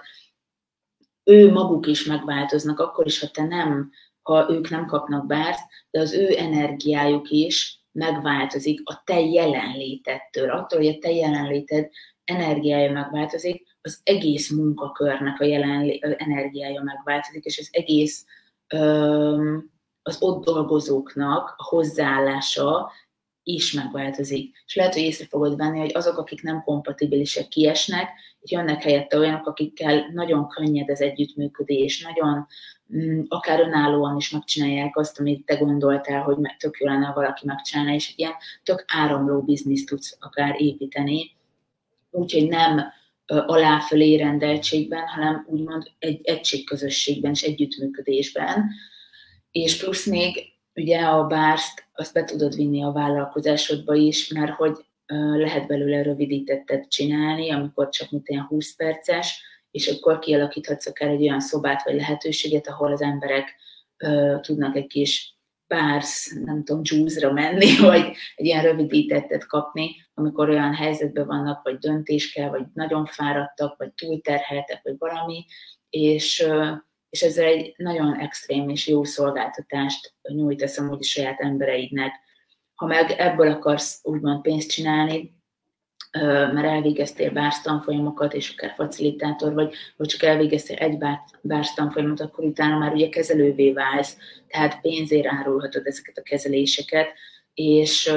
Ő maguk is megváltoznak, akkor is, ha te nem, ha ők nem kapnak bárst, de az ő energiájuk is megváltozik a te jelenlétettől. Attól, hogy a te jelenléted energiája megváltozik, az egész munkakörnek a jelenlé- energiája megváltozik, és az egész öm, az ott dolgozóknak a hozzáállása is megváltozik. És lehet, hogy észre fogod venni, hogy azok, akik nem kompatibilisek, kiesnek, és jönnek helyette olyanok, akikkel nagyon könnyed az együttműködés, nagyon mm, akár önállóan is megcsinálják azt, amit te gondoltál, hogy tök jó lenne, valaki megcsinálna, és ilyen tök áramló bizniszt tudsz akár építeni, úgyhogy nem aláfölé rendeltségben, hanem úgymond egy egységközösségben és együttműködésben. És plusz még ugye a bárszt azt be tudod vinni a vállalkozásodba is, mert hogy lehet belőle rövidítettet csinálni, amikor csak mint ilyen húsz perces, és akkor kialakíthatsz akár egy olyan szobát vagy lehetőséget, ahol az emberek uh, tudnak egy kis bársz, nem tudom, juice-ra menni, vagy egy ilyen rövidítettet kapni, amikor olyan helyzetben vannak, vagy döntés kell, vagy nagyon fáradtak, vagy túlterheltek, vagy valami, és uh, és ezzel egy nagyon extrém és jó szolgáltatást nyújtasz amúgy a saját embereidnek. Ha meg ebből akarsz úgymond pénzt csinálni, mert elvégeztél bársz tanfolyamokat, és akár facilitátor vagy, vagy csak elvégeztél egy bársz tanfolyamot, akkor utána már ugye kezelővé válsz, tehát pénzért árulhatod ezeket a kezeléseket, és,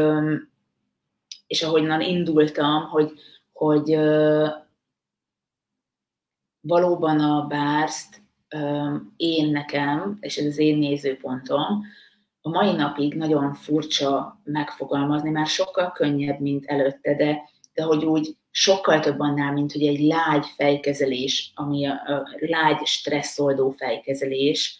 és ahogyan indultam, hogy, hogy valóban a bárszt én nekem, és ez az én nézőpontom, a mai napig nagyon furcsa megfogalmazni, már sokkal könnyebb, mint előtte, de, de hogy úgy sokkal több annál, mint hogy egy lágy fejkezelés, ami a, a lágy stresszoldó fejkezelés,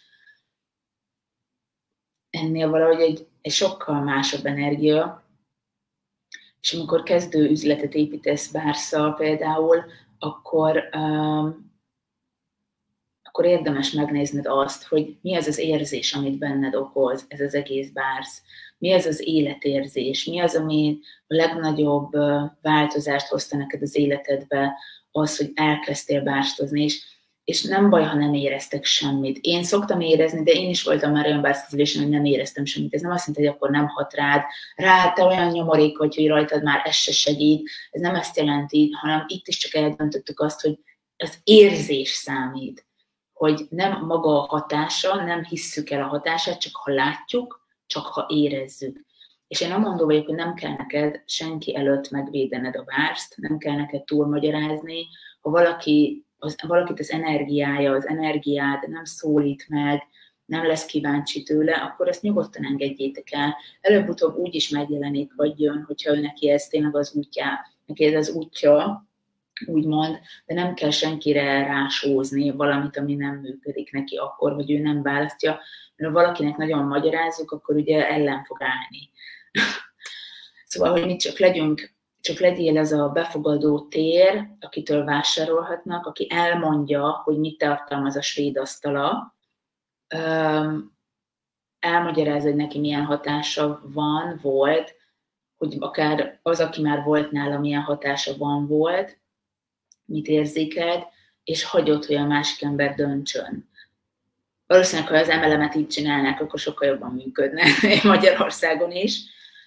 ennél valahogy egy, egy sokkal másabb energia, és amikor kezdő üzletet építesz bársszal például, akkor um, akkor érdemes megnézned azt, hogy mi az az érzés, amit benned okoz ez az egész bársz. Mi az az életérzés, mi az, ami a legnagyobb változást hozta neked az életedbe, az, hogy elkezdtél bársztozni, és, és nem baj, ha nem éreztek semmit. Én szoktam érezni, de én is voltam már olyan bársztozáson, hogy nem éreztem semmit. Ez nem azt jelenti, hogy akkor nem hat rád. Rá, te olyan nyomorék vagy, hogy rajtad már ez se segít. Ez nem ezt jelenti, hanem itt is csak eldöntöttük azt, hogy az érzés számít. Hogy nem maga a hatása, nem hisszük el a hatását, csak ha látjuk, csak ha érezzük. És én amondó vagyok, hogy nem kell neked senki előtt megvédened a bárszt, nem kell neked túlmagyarázni. Ha valaki, az, valakit az energiája, az energiád nem szólít meg, nem lesz kíváncsi tőle, akkor ezt nyugodtan engedjétek el. Előbb-utóbb úgy is megjelenik, vagy jön, hogyha ő neki ez tényleg az útja, neki ez az útja, úgymond, de nem kell senkire rásózni valamit, ami nem működik neki akkor, vagy ő nem választja, mert ha valakinek nagyon magyarázzuk, akkor ugye ellen fog állni. Szóval, hogy mi csak legyünk, csak legyél ez a befogadó tér, akitől vásárolhatnak, aki elmondja, hogy mit tartalmaz a svéd asztala, elmagyaráz, hogy neki milyen hatása van, volt, hogy akár az, aki már volt nála, milyen hatása van volt, mit érzékelt, és hagyott, hogy a másik ember döntsön. Valószínűleg, ha az em el em-et így csinálnák, akkor sokkal jobban működne Magyarországon is.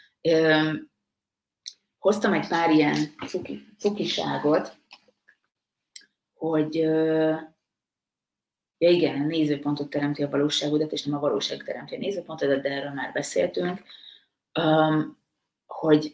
Hoztam egy pár ilyen cuki, cukiságot, hogy ja igen, a nézőpontot teremti a valóságodat, és nem a valóság teremti a nézőpontodat, de erről már beszéltünk, hogy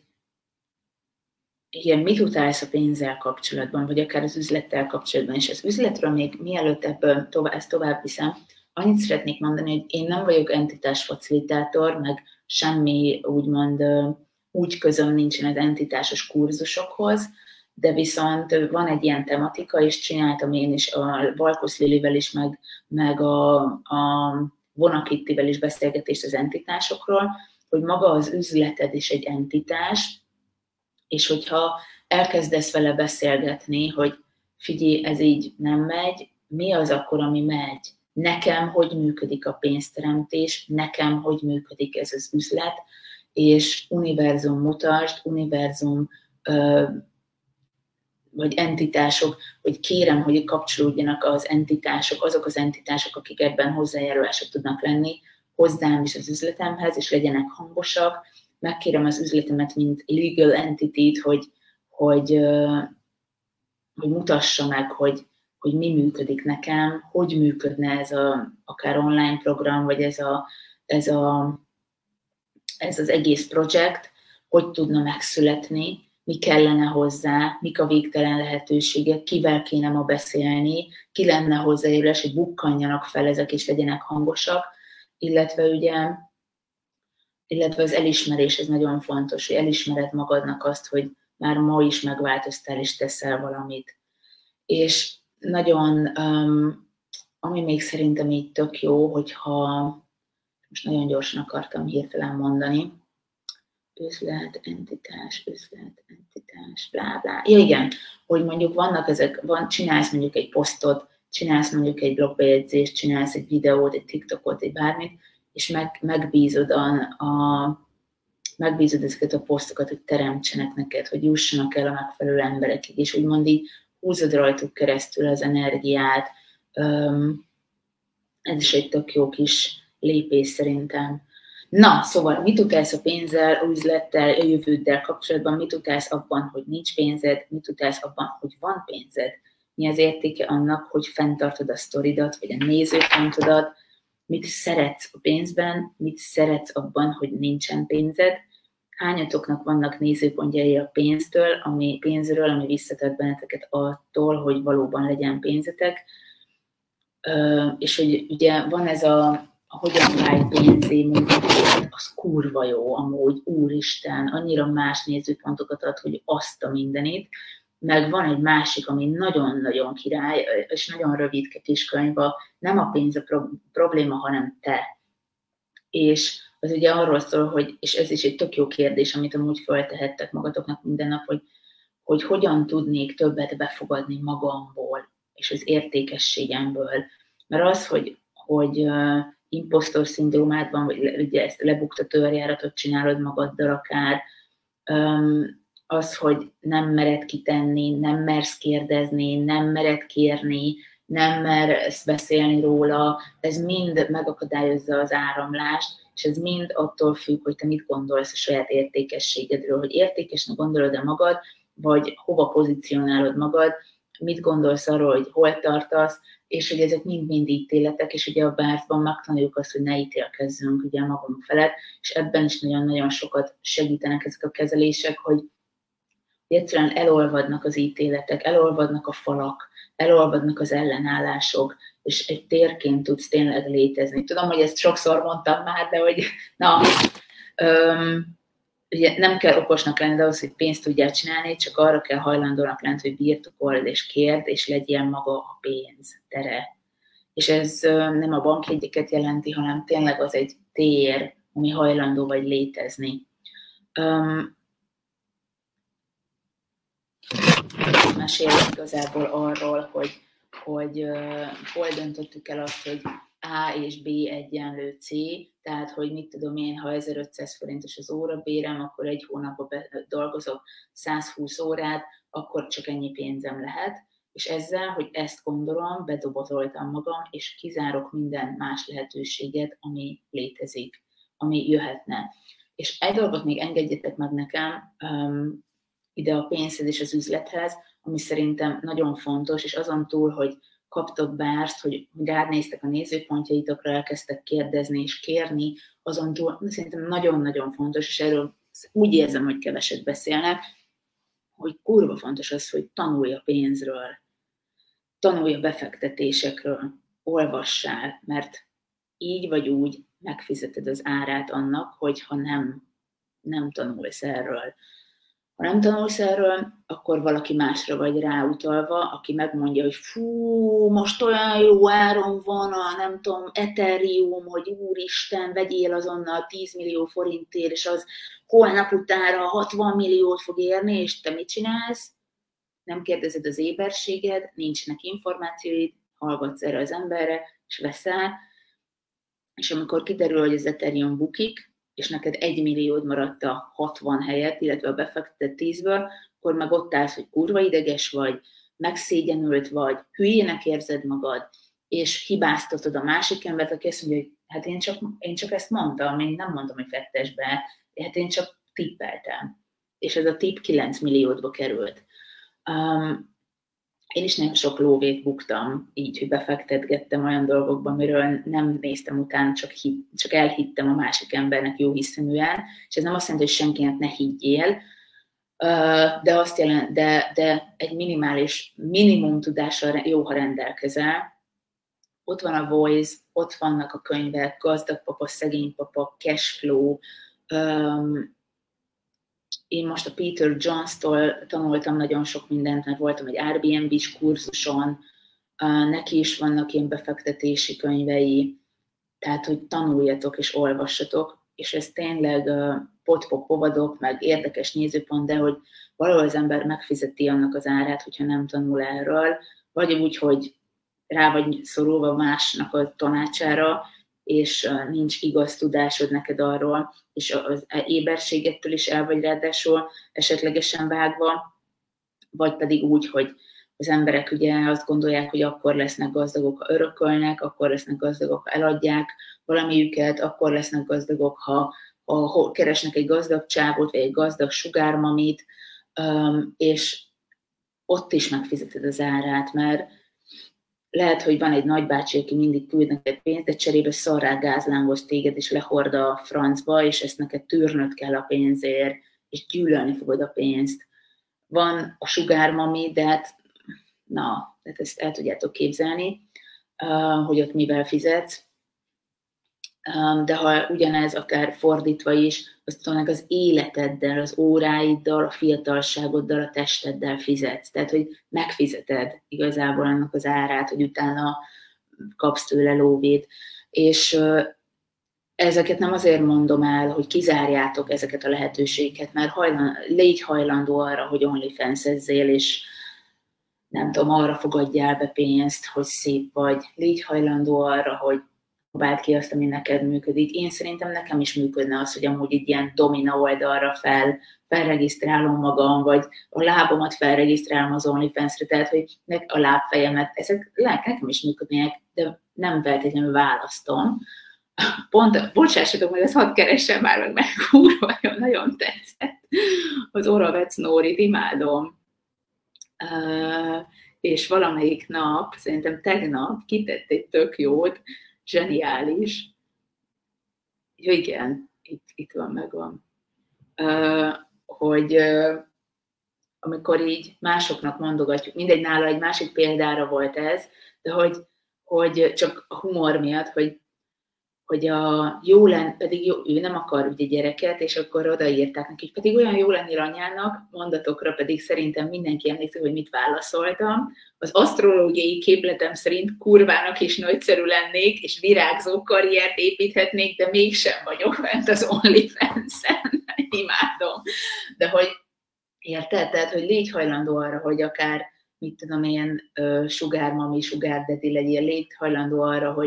igen, mit utálsz a pénzzel kapcsolatban, vagy akár az üzlettel kapcsolatban, és az üzletről még mielőtt ebből tovább, ezt tovább viszem, annyit szeretnék mondani, hogy én nem vagyok entitás facilitátor, meg semmi úgymond úgy közöm nincsen az entitásos kurzusokhoz, de viszont van egy ilyen tematika, és csináltam én is a Valkusz Lilivel is, meg, meg a, a Vonakittivel is beszélgetést az entitásokról, hogy maga az üzleted is egy entitás, és hogyha elkezdesz vele beszélgetni, hogy figyelj, ez így nem megy, mi az akkor, ami megy? Nekem hogy működik a pénzteremtés, nekem hogy működik ez az üzlet, és univerzum mutasd, univerzum ö, vagy entitások, hogy kérem, hogy kapcsolódjanak az entitások, azok az entitások, akik ebben hozzájárulások tudnak lenni, hozzám is az üzletemhez, és legyenek hangosak. Megkérem az üzletemet, mint legal entity-t, hogy, hogy, hogy mutassa meg, hogy, hogy mi működik nekem, hogy működne ez a, akár online program, vagy ez, a, ez, a, ez az egész projekt, hogy tudna megszületni, mi kellene hozzá, mik a végtelen lehetőségek, kivel kéne ma beszélni, ki lenne hozzájárulás, hogy bukkanjanak fel ezek, és legyenek hangosak, illetve ugye illetve az elismerés, ez nagyon fontos, hogy elismered magadnak azt, hogy már ma is megváltoztál, és teszel valamit. És nagyon, um, ami még szerintem így tök jó, hogyha, most nagyon gyorsan akartam hirtelen mondani, üzlet, entitás, üzlet, entitás, blá, blá. Ja, igen, hogy mondjuk vannak ezek, van, csinálsz mondjuk egy posztot, csinálsz mondjuk egy blogbejegyzést, csinálsz egy videót, egy TikTokot, egy bármit, és meg, megbízod, a, a, megbízod ezeket a posztokat, hogy teremtsenek neked, hogy jussanak el a megfelelő emberekig, és úgymond így húzod rajtuk keresztül az energiát. Ez is egy tök jó kis lépés szerintem. Na, szóval mit utálsz a pénzzel, a üzlettel, a jövőddel kapcsolatban, mit utálsz abban, hogy nincs pénzed, mit utálsz abban, hogy van pénzed, mi az értéke annak, hogy fenntartod a sztoridat, vagy a nézőpontodat, mit szeretsz a pénzben, mit szeretsz abban, hogy nincsen pénzed, hányatoknak vannak nézőpontjai a pénztől, ami pénzről, ami visszatart benneteket attól, hogy valóban legyen pénzetek, és hogy ugye van ez a hogyan vágy pénzé munkát, az kurva jó amúgy, úristen, annyira más nézőpontokat ad, hogy azt a mindenit, meg van egy másik, ami nagyon-nagyon király, és nagyon rövidke kis könyvba, nem a pénz a pro- probléma, hanem te. És az ugye arról szól, hogy, és ez is egy tök jó kérdés, amit amúgy feltehettek magatoknak minden nap, hogy, hogy hogyan tudnék többet befogadni magamból, és az értékességemből. Mert az, hogy, hogy uh, impostor szindrómádban, vagy ugye ezt lebuktató eljáratot csinálod magaddal akár, um, az, hogy nem mered kitenni, nem mersz kérdezni, nem mered kérni, nem mersz beszélni róla, ez mind megakadályozza az áramlást, és ez mind attól függ, hogy te mit gondolsz a saját értékességedről, hogy értékesnek gondolod-e magad, vagy hova pozícionálod magad, mit gondolsz arról, hogy hol tartasz, és hogy ezek mind-mind ítéletek, és ugye a bárban megtanuljuk azt, hogy ne ítélkezzünk ugye magunk felett, és ebben is nagyon-nagyon sokat segítenek ezek a kezelések, hogy egyszerűen elolvadnak az ítéletek, elolvadnak a falak, elolvadnak az ellenállások, és egy térként tudsz tényleg létezni. Tudom, hogy ezt sokszor mondtam már, de hogy na, öm, ugye nem kell okosnak lenni, de ahhoz, hogy pénzt tudjál csinálni, csak arra kell hajlandónak lenni, hogy birtokold és kérd, és legyen maga a pénz tere. És ez öm, nem a bankjegyeket jelenti, hanem tényleg az egy tér, ami hajlandó vagy létezni. Öm, mesélek igazából arról, hogy, hogy uh, hol döntöttük el azt, hogy A és B egyenlő C, tehát, hogy mit tudom én, ha ezerötszáz forintos az órabérem, akkor egy hónapban dolgozok százhúsz órát, akkor csak ennyi pénzem lehet, és ezzel, hogy ezt gondolom, bedobozoltam magam, és kizárok minden más lehetőséget, ami létezik, ami jöhetne. És egy dolgot még engedjetek meg nekem, um, ide a pénzhez és az üzlethez, ami szerintem nagyon fontos, és azon túl, hogy kaptok bárst, hogy ránéztek a nézőpontjaitokra, elkezdtek kérdezni és kérni, azon túl szerintem nagyon-nagyon fontos, és erről úgy érzem, hogy keveset beszélnek, hogy kurva fontos az, hogy tanulj a pénzről, tanulj a befektetésekről, olvassál, mert így vagy úgy megfizeted az árát annak, hogyha nem, nem tanulsz erről. Ha nem tanulsz erről, akkor valaki másra vagy ráutalva, aki megmondja, hogy fú, most olyan jó áron van a, nem tudom, Ethereum, hogy úristen, vegyél azonnal tíz millió forintért, és az holnap utára hatvan milliót fog érni, és te mit csinálsz? Nem kérdezed az éberséged, nincsenek információid, hallgatsz erre az emberre, és veszel, és amikor kiderül, hogy az Ethereum bukik, és neked egy milliód maradt a hatvan helyett, illetve a befektetett tízből, akkor meg ott állsz, hogy kurva ideges vagy, megszégyenült vagy, hülyének érzed magad, és hibáztatod a másik embert, aki azt mondja, hogy hát én csak, én csak ezt mondtam, én nem mondom, hogy fektess be, hát én csak tippeltem. És ez a tipp kilenc milliódba került. Um, Én is nagyon sok lóvét buktam, így, hogy befektetgettem olyan dolgokba, amiről nem néztem utána, csak, hit, csak elhittem a másik embernek jó hiszeműen, és ez nem azt jelenti, hogy senkinek ne higgyél, de, azt jelent, de, de egy minimális, minimum tudással jó, ha rendelkezel. Ott van a Voice, ott vannak a könyvek, Gazdag papa, Szegény papa, Cashflow. Én most a Peter Jones-tól tanultam nagyon sok mindent, mert voltam egy Airbnb-s kurzuson, neki is vannak ilyen befektetési könyvei, tehát, hogy tanuljatok és olvassatok, és ez tényleg pot-pop povadok, meg érdekes nézőpont, de hogy valahol az ember megfizeti annak az árát, hogyha nem tanul erről, vagy úgy, hogy rá vagy szorulva másnak a tanácsára, és nincs igaz tudásod neked arról, és az éberségettől is el vagy ráadásul esetlegesen vágva, vagy pedig úgy, hogy az emberek ugye azt gondolják, hogy akkor lesznek gazdagok, ha örökölnek, akkor lesznek gazdagok, ha eladják valamiüket, akkor lesznek gazdagok, ha, ha keresnek egy gazdag csávót, vagy egy gazdag sugármamit, és ott is megfizeted az árát, mert lehet, hogy van egy nagybácsi, aki mindig küld neked pénzt, de cserébe szarrá gázlángoz téged, és lehord a francba, és ezt neked tűrnöd kell a pénzért, és gyűlölni fogod a pénzt. Van a sugármami, de hát, na, tehát ezt el tudjátok képzelni, hogy ott mivel fizetsz. De ha ugyanez akár fordítva is, azt tényleg az életeddel, az óráiddal, a fiatalságoddal, a testeddel fizetsz. Tehát, hogy megfizeted igazából annak az árát, hogy utána kapsz tőle lóvét. És ezeket nem azért mondom el, hogy kizárjátok ezeket a lehetőségeket, mert hajlan, légy hajlandó arra, hogy OnlyFans-ezzél, és nem tudom, arra fogadjál be pénzt, hogy szép vagy. Légy hajlandó arra, hogy próbáld ki azt, ami neked működik. Én szerintem nekem is működne az, hogy amúgy egy ilyen domina oldalra fel, felregisztrálom magam, vagy a lábamat felregisztrálom az OnlyFans-re, tehát hogy a lábfejemet, ezek nekem is működnének, de nem feltétlenül választom. Pont, bocsássatok meg, ezt hadd keressem már meg, mert kurva, nagyon tetszett. Az Oravec Nórit imádom. Uh, és valamelyik nap, szerintem tegnap kitett egy tök jót, zseniális. Jó, igen, itt, itt van, megvan. Uh, hogy uh, amikor így másoknak mondogatjuk, mindegy, nála egy másik példára volt ez, de hogy, hogy csak a humor miatt, hogy hogy a jó lenn, pedig jó, ő nem akar ugye gyereket, és akkor odaírták neki, hogy pedig olyan jó lennél anyának, mondatokra pedig szerintem mindenki emlékszik, hogy mit válaszoltam. Az asztrológiai képletem szerint kurvának is nagyszerű lennék, és virágzó karriert építhetnék, de mégsem vagyok fent az OnlyFans-en. Imádom. De hogy érted? Tehát, hogy légy hajlandó arra, hogy akár, mit tudom, ilyen uh, sugármami, sugárdedi legyél, légy hajlandó arra, hogy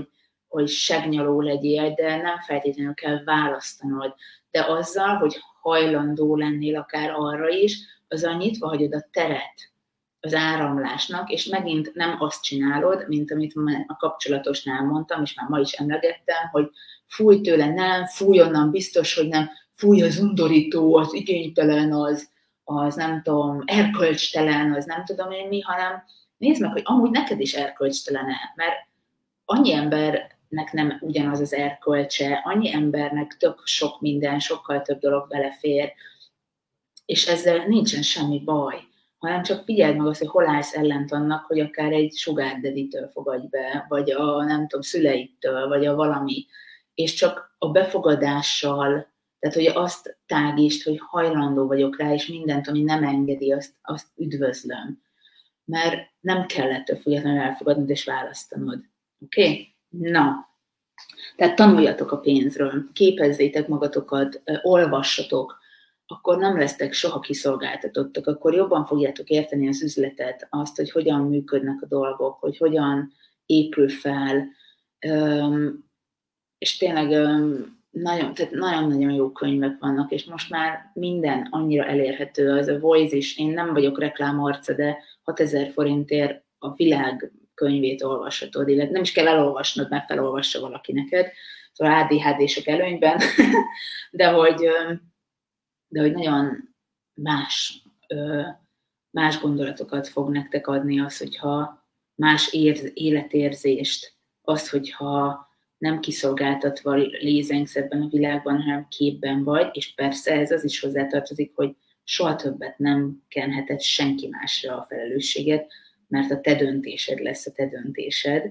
hogy segnyaló legyél, de nem feltétlenül kell választanod. De azzal, hogy hajlandó lennél akár arra is, azzal nyitva hagyod a teret az áramlásnak, és megint nem azt csinálod, mint amit a kapcsolatosnál mondtam, és már ma is emlegettem, hogy fúj tőle, nem, fúj onnan, biztos, hogy nem, fúj az undorító, az igénytelen, az, az nem tudom, erkölcstelen, az nem tudom én mi, hanem nézd meg, hogy amúgy neked is erkölcstelen-e, mert annyi embernek nem ugyanaz az erkölcse, annyi embernek tök sok minden, sokkal több dolog belefér, és ezzel nincsen semmi baj, hanem csak figyeld meg azt, hogy hol állsz ellent annak, hogy akár egy sugar daddy-től fogadj be, vagy a nem tudom, szüleittől, vagy a valami, és csak a befogadással, tehát hogy azt tágítsd, hogy hajlandó vagyok rá, és mindent, ami nem engedi, azt, azt üdvözlöm. Mert nem kell ettől függetlenül elfogadnod és választanod. Oké? Okay? Na, tehát tanuljatok a pénzről, képezzétek magatokat, olvassatok, akkor nem lesztek soha kiszolgáltatottak, akkor jobban fogjátok érteni az üzletet, azt, hogy hogyan működnek a dolgok, hogy hogyan épül fel, és tényleg nagyon, tehát nagyon-nagyon jó könyvek vannak, és most már minden annyira elérhető, az a Voice is, én nem vagyok reklámarca, de hatezer forintért a világ könyvét olvashatod, illetve nem is kell elolvasnod, mert felolvassa valaki neked, szóval á dé há dé-sek előnyben, de hogy, de hogy nagyon más, más gondolatokat fog nektek adni az, hogyha más érz, életérzést, az, hogyha nem kiszolgáltatva lézengsz ebben a világban, hanem képben vagy, és persze ez az is hozzátartozik, hogy soha többet nem kenheted senki másra a felelősséget, mert a te döntésed lesz a te döntésed.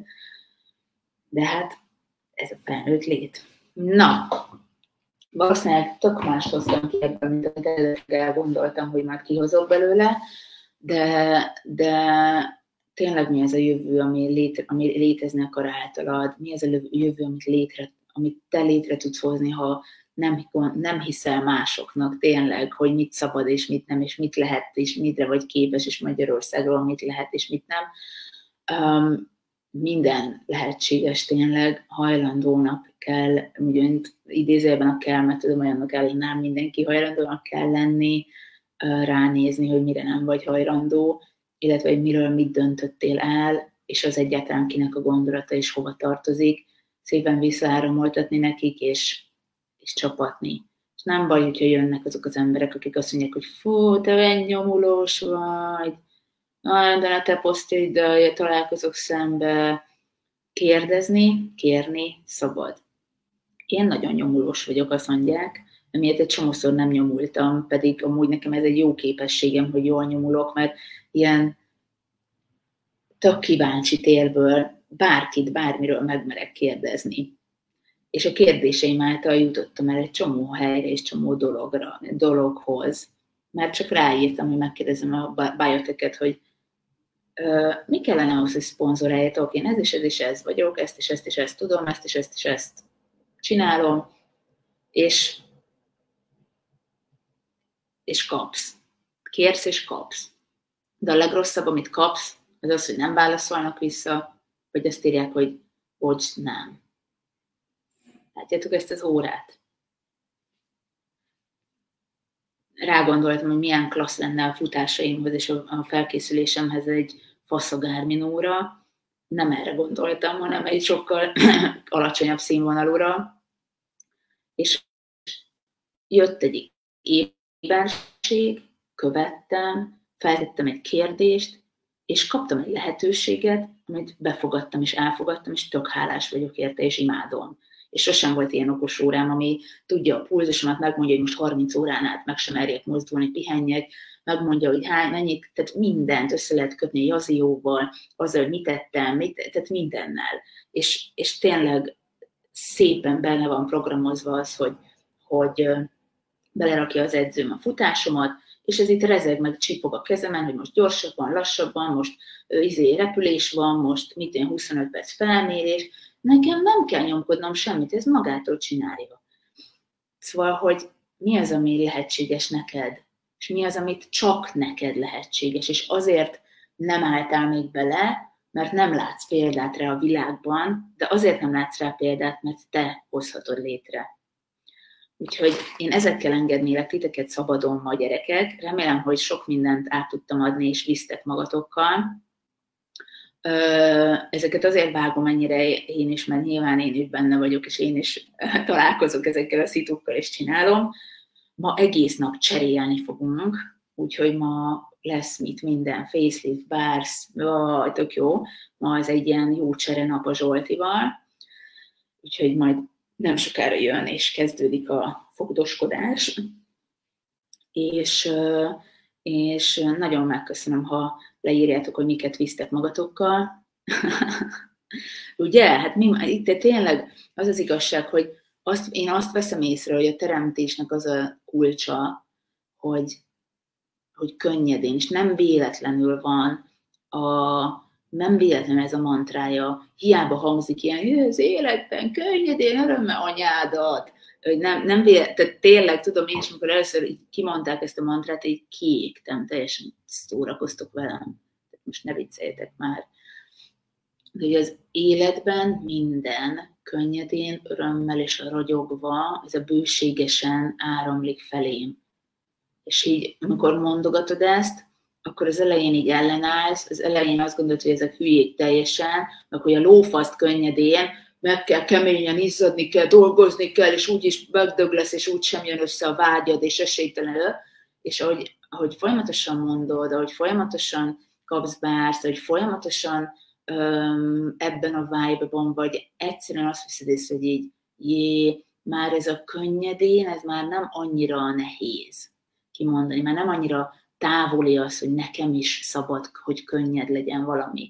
De hát ez a felnőtt lét. Na, valószínűleg tök más hoztam ki ebben, mint amit előtte elgondoltam, hogy már kihozok belőle, de, de tényleg mi ez a jövő, ami, létre, ami létezni akar általad, mi ez a jövő, amit, létre, amit te létre tudsz hozni, ha nem, nem hiszel másoknak tényleg, hogy mit szabad és mit nem, és mit lehet, és mitre vagy képes, és Magyarországról mit lehet, és mit nem. Um, minden lehetséges tényleg, hajlandónak kell, ugyan idézőjelben a kell, mert tudom, olyannak kell, hogy nem mindenki hajlandónak kell lenni, ránézni, hogy mire nem vagy hajlandó, illetve hogy miről mit döntöttél el, és az egyáltalán kinek a gondolata és hova tartozik, szépen visszaáramoltatni nekik, és, és csapatni. És nem baj, hogyha jönnek azok az emberek, akik azt mondják, hogy fú, te olyan nyomulós vagy, de a te posztjaiddal találkozok szembe. Kérdezni, kérni szabad. Én nagyon nyomulós vagyok, azt mondják, amiért egy csomószor nem nyomultam, pedig amúgy nekem ez egy jó képességem, hogy jól nyomulok, mert ilyen tök kíváncsi térből bárkit, bármiről megmerek kérdezni. És a kérdéseim által jutottam el egy csomó helyre és csomó dologra, dologhoz. Mert csak ráírtam, hogy megkérdezem a bioteket, hogy uh, mi kellene ahhoz, hogy szponzoráljatok, én ez és ez és ez vagyok, ezt és ezt és ezt tudom, ezt és ezt és ezt csinálom, és, és kapsz. Kérsz és kapsz. De a legrosszabb, amit kapsz, az az, hogy nem válaszolnak vissza, vagy azt írják, hogy bocs, nem. Látjátok ezt az órát? Rágondoltam, hogy milyen klassz lenne a futásaimhoz és a felkészülésemhez egy fasz a Garmin óra. Nem erre gondoltam, hanem egy sokkal alacsonyabb színvonalúra. És jött egy ébenség, követtem, feltettem egy kérdést, és kaptam egy lehetőséget, amit befogadtam és elfogadtam, és tök hálás vagyok érte, és imádom. És sosem volt ilyen okos órám, ami tudja a pulzusomat, megmondja, hogy most harminc órán át meg sem merjek mozdulni, pihenjek, megmondja, hogy hány, mennyit, tehát mindent össze lehet kötni jazióval, azzal, hogy mit ettem, mit, tehát mindennel. És, és tényleg szépen benne van programozva az, hogy, hogy belerakja az edzőm a futásomat, és ez itt rezeg meg, csipog a kezemen, hogy most gyorsabban, lassabban, most izé repülés van, most mit én huszonöt perc felmérés. Nekem nem kell nyomkodnom semmit, ez magától csinálja. Szóval, hogy mi az, ami lehetséges neked, és mi az, amit csak neked lehetséges, és azért nem álltál még bele, mert nem látsz példát rá a világban, de azért nem látsz rá példát, mert te hozhatod létre. Úgyhogy én ezekkel engednélek titeket szabadon, ma gyerekek. Remélem, hogy sok mindent át tudtam adni, és visztek magatokkal. Ezeket azért vágom ennyire én is, mert nyilván én is benne vagyok, és én is találkozok ezekkel a szitukkal, és csinálom. Ma egész nap cserélni fogunk, úgyhogy ma lesz mit minden, facelift, bars, jaj, tök jó. Ma ez egy ilyen jó csere nap a Zsoltival, úgyhogy majd nem sokára jön, és kezdődik a fogdoskodás. És, és nagyon megköszönöm, ha leírjátok, hogy miket visztek magatokkal. Ugye? Hát mi, itt tényleg az az igazság, hogy azt, én azt veszem észre, hogy a teremtésnek az a kulcsa, hogy, hogy könnyedén, és nem véletlenül van, a, nem véletlenül ez a mantrája, hiába hangzik ilyen, hogy az életben könnyedén örömmel anyádat. Hogy nem, nem véletlenül, tehát tényleg tudom én is, amikor először kimondták ezt a mantrát, így kiégtem, teljesen szórakoztok velem. Most ne vicceljetek már. De hogy az életben minden könnyedén, örömmel és ragyogva, ez a bőségesen áramlik felém. És így, amikor mondogatod ezt, akkor az elején így ellenállsz, az elején azt gondolod, hogy ezek hülyék teljesen, meg hogy a lófaszt könnyedén, meg kell keményen izzadni kell, dolgozni kell, és úgyis megdög lesz, és úgy sem jön össze a vágyad, és esélytelenül. És ahogy, ahogy folyamatosan mondod, ahogy folyamatosan kapsz bárst, ahogy folyamatosan öm, ebben a vibe-ban vagy, egyszerűen azt veszed észre, hogy így, jé, már ez a könnyedén, ez már nem annyira nehéz kimondani, már nem annyira távoli az, hogy nekem is szabad, hogy könnyed legyen valami.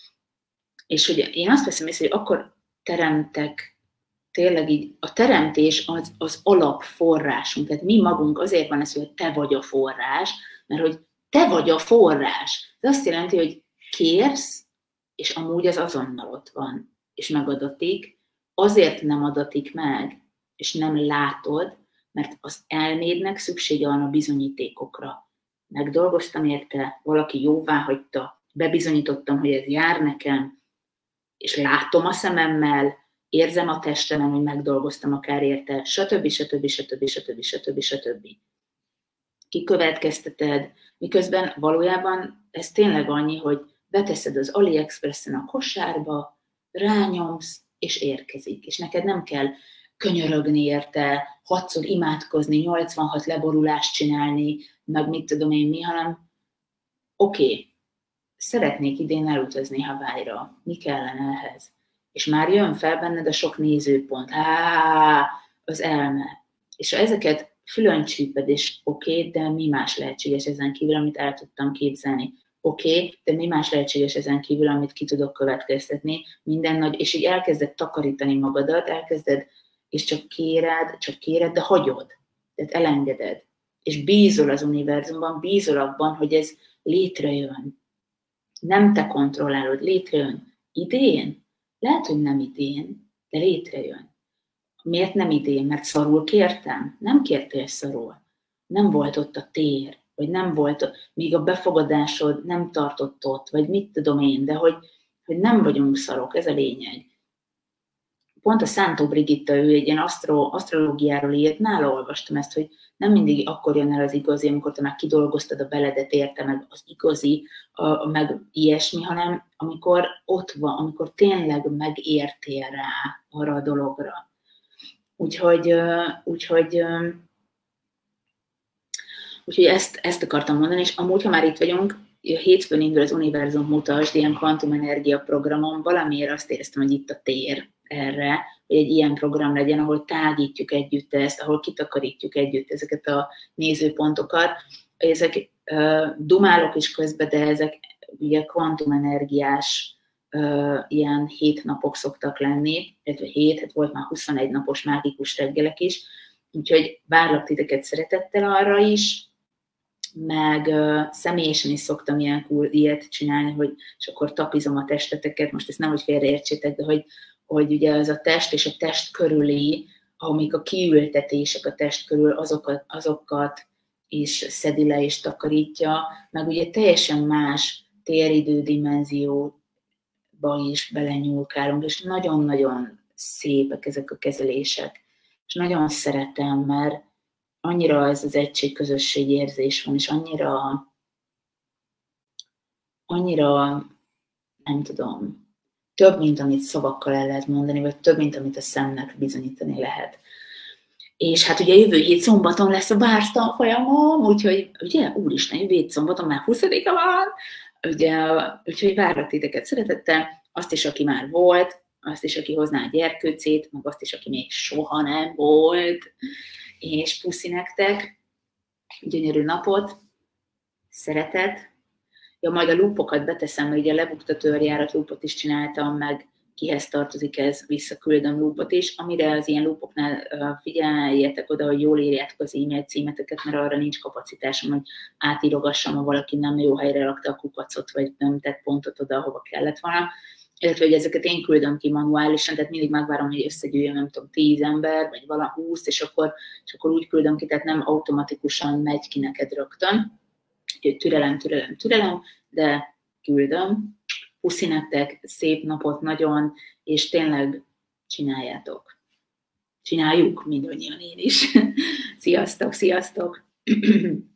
És hogy én azt veszem észre, hogy akkor teremtek, tényleg így, a teremtés az, az alapforrásunk, tehát mi magunk azért van ez, hogy te vagy a forrás, mert hogy te vagy a forrás. Ez azt jelenti, hogy kérsz, és amúgy az azonnal ott van, és megadatik, azért nem adatik meg, és nem látod, mert az elmédnek szüksége van a bizonyítékokra. Megdolgoztam érte, valaki jóvá hagyta, bebizonyítottam, hogy ez jár nekem, és látom a szememmel, érzem a testemen, hogy megdolgoztam akár érte, stb. stb. stb. stb. stb. stb. Kikövetkezteted, miközben valójában ez tényleg annyi, hogy beteszed az AliExpressen a kosárba, rányomsz, és érkezik. És neked nem kell könyörögni érte, hatszor imádkozni, nyolcvanhat leborulást csinálni, meg mit tudom én mi, hanem oké, okay, szeretnék idén elutazni Hawaii-ra, mi kellene ehhez? És már jön fel benned a sok nézőpont, á, az elme. És ha ezeket fülön csíped, és oké, okay, de mi más lehetséges ezen kívül, amit el tudtam képzelni? Oké, okay, de mi más lehetséges ezen kívül, amit ki tudok következtetni? Minden nagy, és így elkezded takarítani magadat, elkezded, és csak kéred, csak kéred, de hagyod. Tehát elengeded. És bízol az univerzumban, bízol abban, hogy ez létrejön. Nem te kontrollálod, létrejön. Idén? Lehet, hogy nem idén, de létrejön. Miért nem idén? Mert szarul kértem? Nem kértél szarul. Nem volt ott a tér, vagy nem volt, míg a befogadásod nem tartott ott, vagy mit tudom én, de hogy, hogy nem vagyunk szarok, ez a lényeg. Pont a Szántó Brigitta, ő egy ilyen asztro, asztrológiáról írt, nála olvastam ezt, hogy nem mindig akkor jön el az igazi, amikor te már kidolgoztad a beledet, érte meg az igazi, a, meg ilyesmi, hanem amikor ott van, amikor tényleg megértél rá arra a dologra. Úgyhogy, úgyhogy, úgyhogy ezt, ezt akartam mondani, és amúgy, ha már itt vagyunk, hétfőn indul az Univerzum Mutasd, ilyen kvantumenergia programon, valamiért azt éreztem, hogy itt a tér erre, hogy egy ilyen program legyen, ahol tágítjuk együtt ezt, ahol kitakarítjuk együtt ezeket a nézőpontokat. Ezek uh, dumálok is közben, de ezek ugye kvantumenergiás uh, ilyen hét napok szoktak lenni, illetve hét, hát volt már huszonegy napos mágikus reggelek is, úgyhogy várlak titeket szeretettel arra is, meg uh, személyesen is szoktam ilyenkor ilyet csinálni, hogy és akkor tapizom a testeteket, most ezt nem, hogy félreértsétek, de hogy hogy ugye az a test és a test körüli, amik a kiültetések a test körül, azokat, azokat is szedi le és takarítja, meg ugye teljesen más téridő dimenzió is belenyúlkálunk, és nagyon-nagyon szépek ezek a kezelések. És nagyon szeretem, mert annyira ez az egység-közösség érzés van, és annyira, annyira, nem tudom, több, mint amit szavakkal el lehet mondani, vagy több, mint amit a szemnek bizonyítani lehet. És hát ugye jövő hét szombaton lesz a bárs tanfolyamom, úgyhogy ugye, úristen, jövő hét szombaton már huszadika van, ugye, úgyhogy várlak titeket szeretettel, azt is, aki már volt, azt is, aki hozná a gyerkőcét, meg azt is, aki még soha nem volt, és puszi nektek, gyönyörű napot, szeretet. Ja, majd a lúpokat beteszem, mert ugye a lebuktatőrjárat lúpot is csináltam, meg kihez tartozik ez, visszaküldöm lúpot is, amire az ilyen lúpoknál figyeljetek oda, hogy jól írjátok az e-mail címeteket, mert arra nincs kapacitásom, hogy átírogassam, ha valaki nem jó helyre rakta a kukacot, vagy nem tett pontot oda, ahova kellett volna. Illetve, hogy ezeket én küldöm ki manuálisan, tehát mindig megvárom, hogy összegyűjjön, nem tudom, tíz ember, vagy vala húsz, és akkor, és akkor úgy küldöm ki, tehát nem automatikusan megy ki neked rögtön. Úgyhogy türelem, türelem, türelem, de küldöm. Puszi nektek, szép napot nagyon, és tényleg csináljátok. Csináljuk, mindannyian én is. Sziasztok, sziasztok!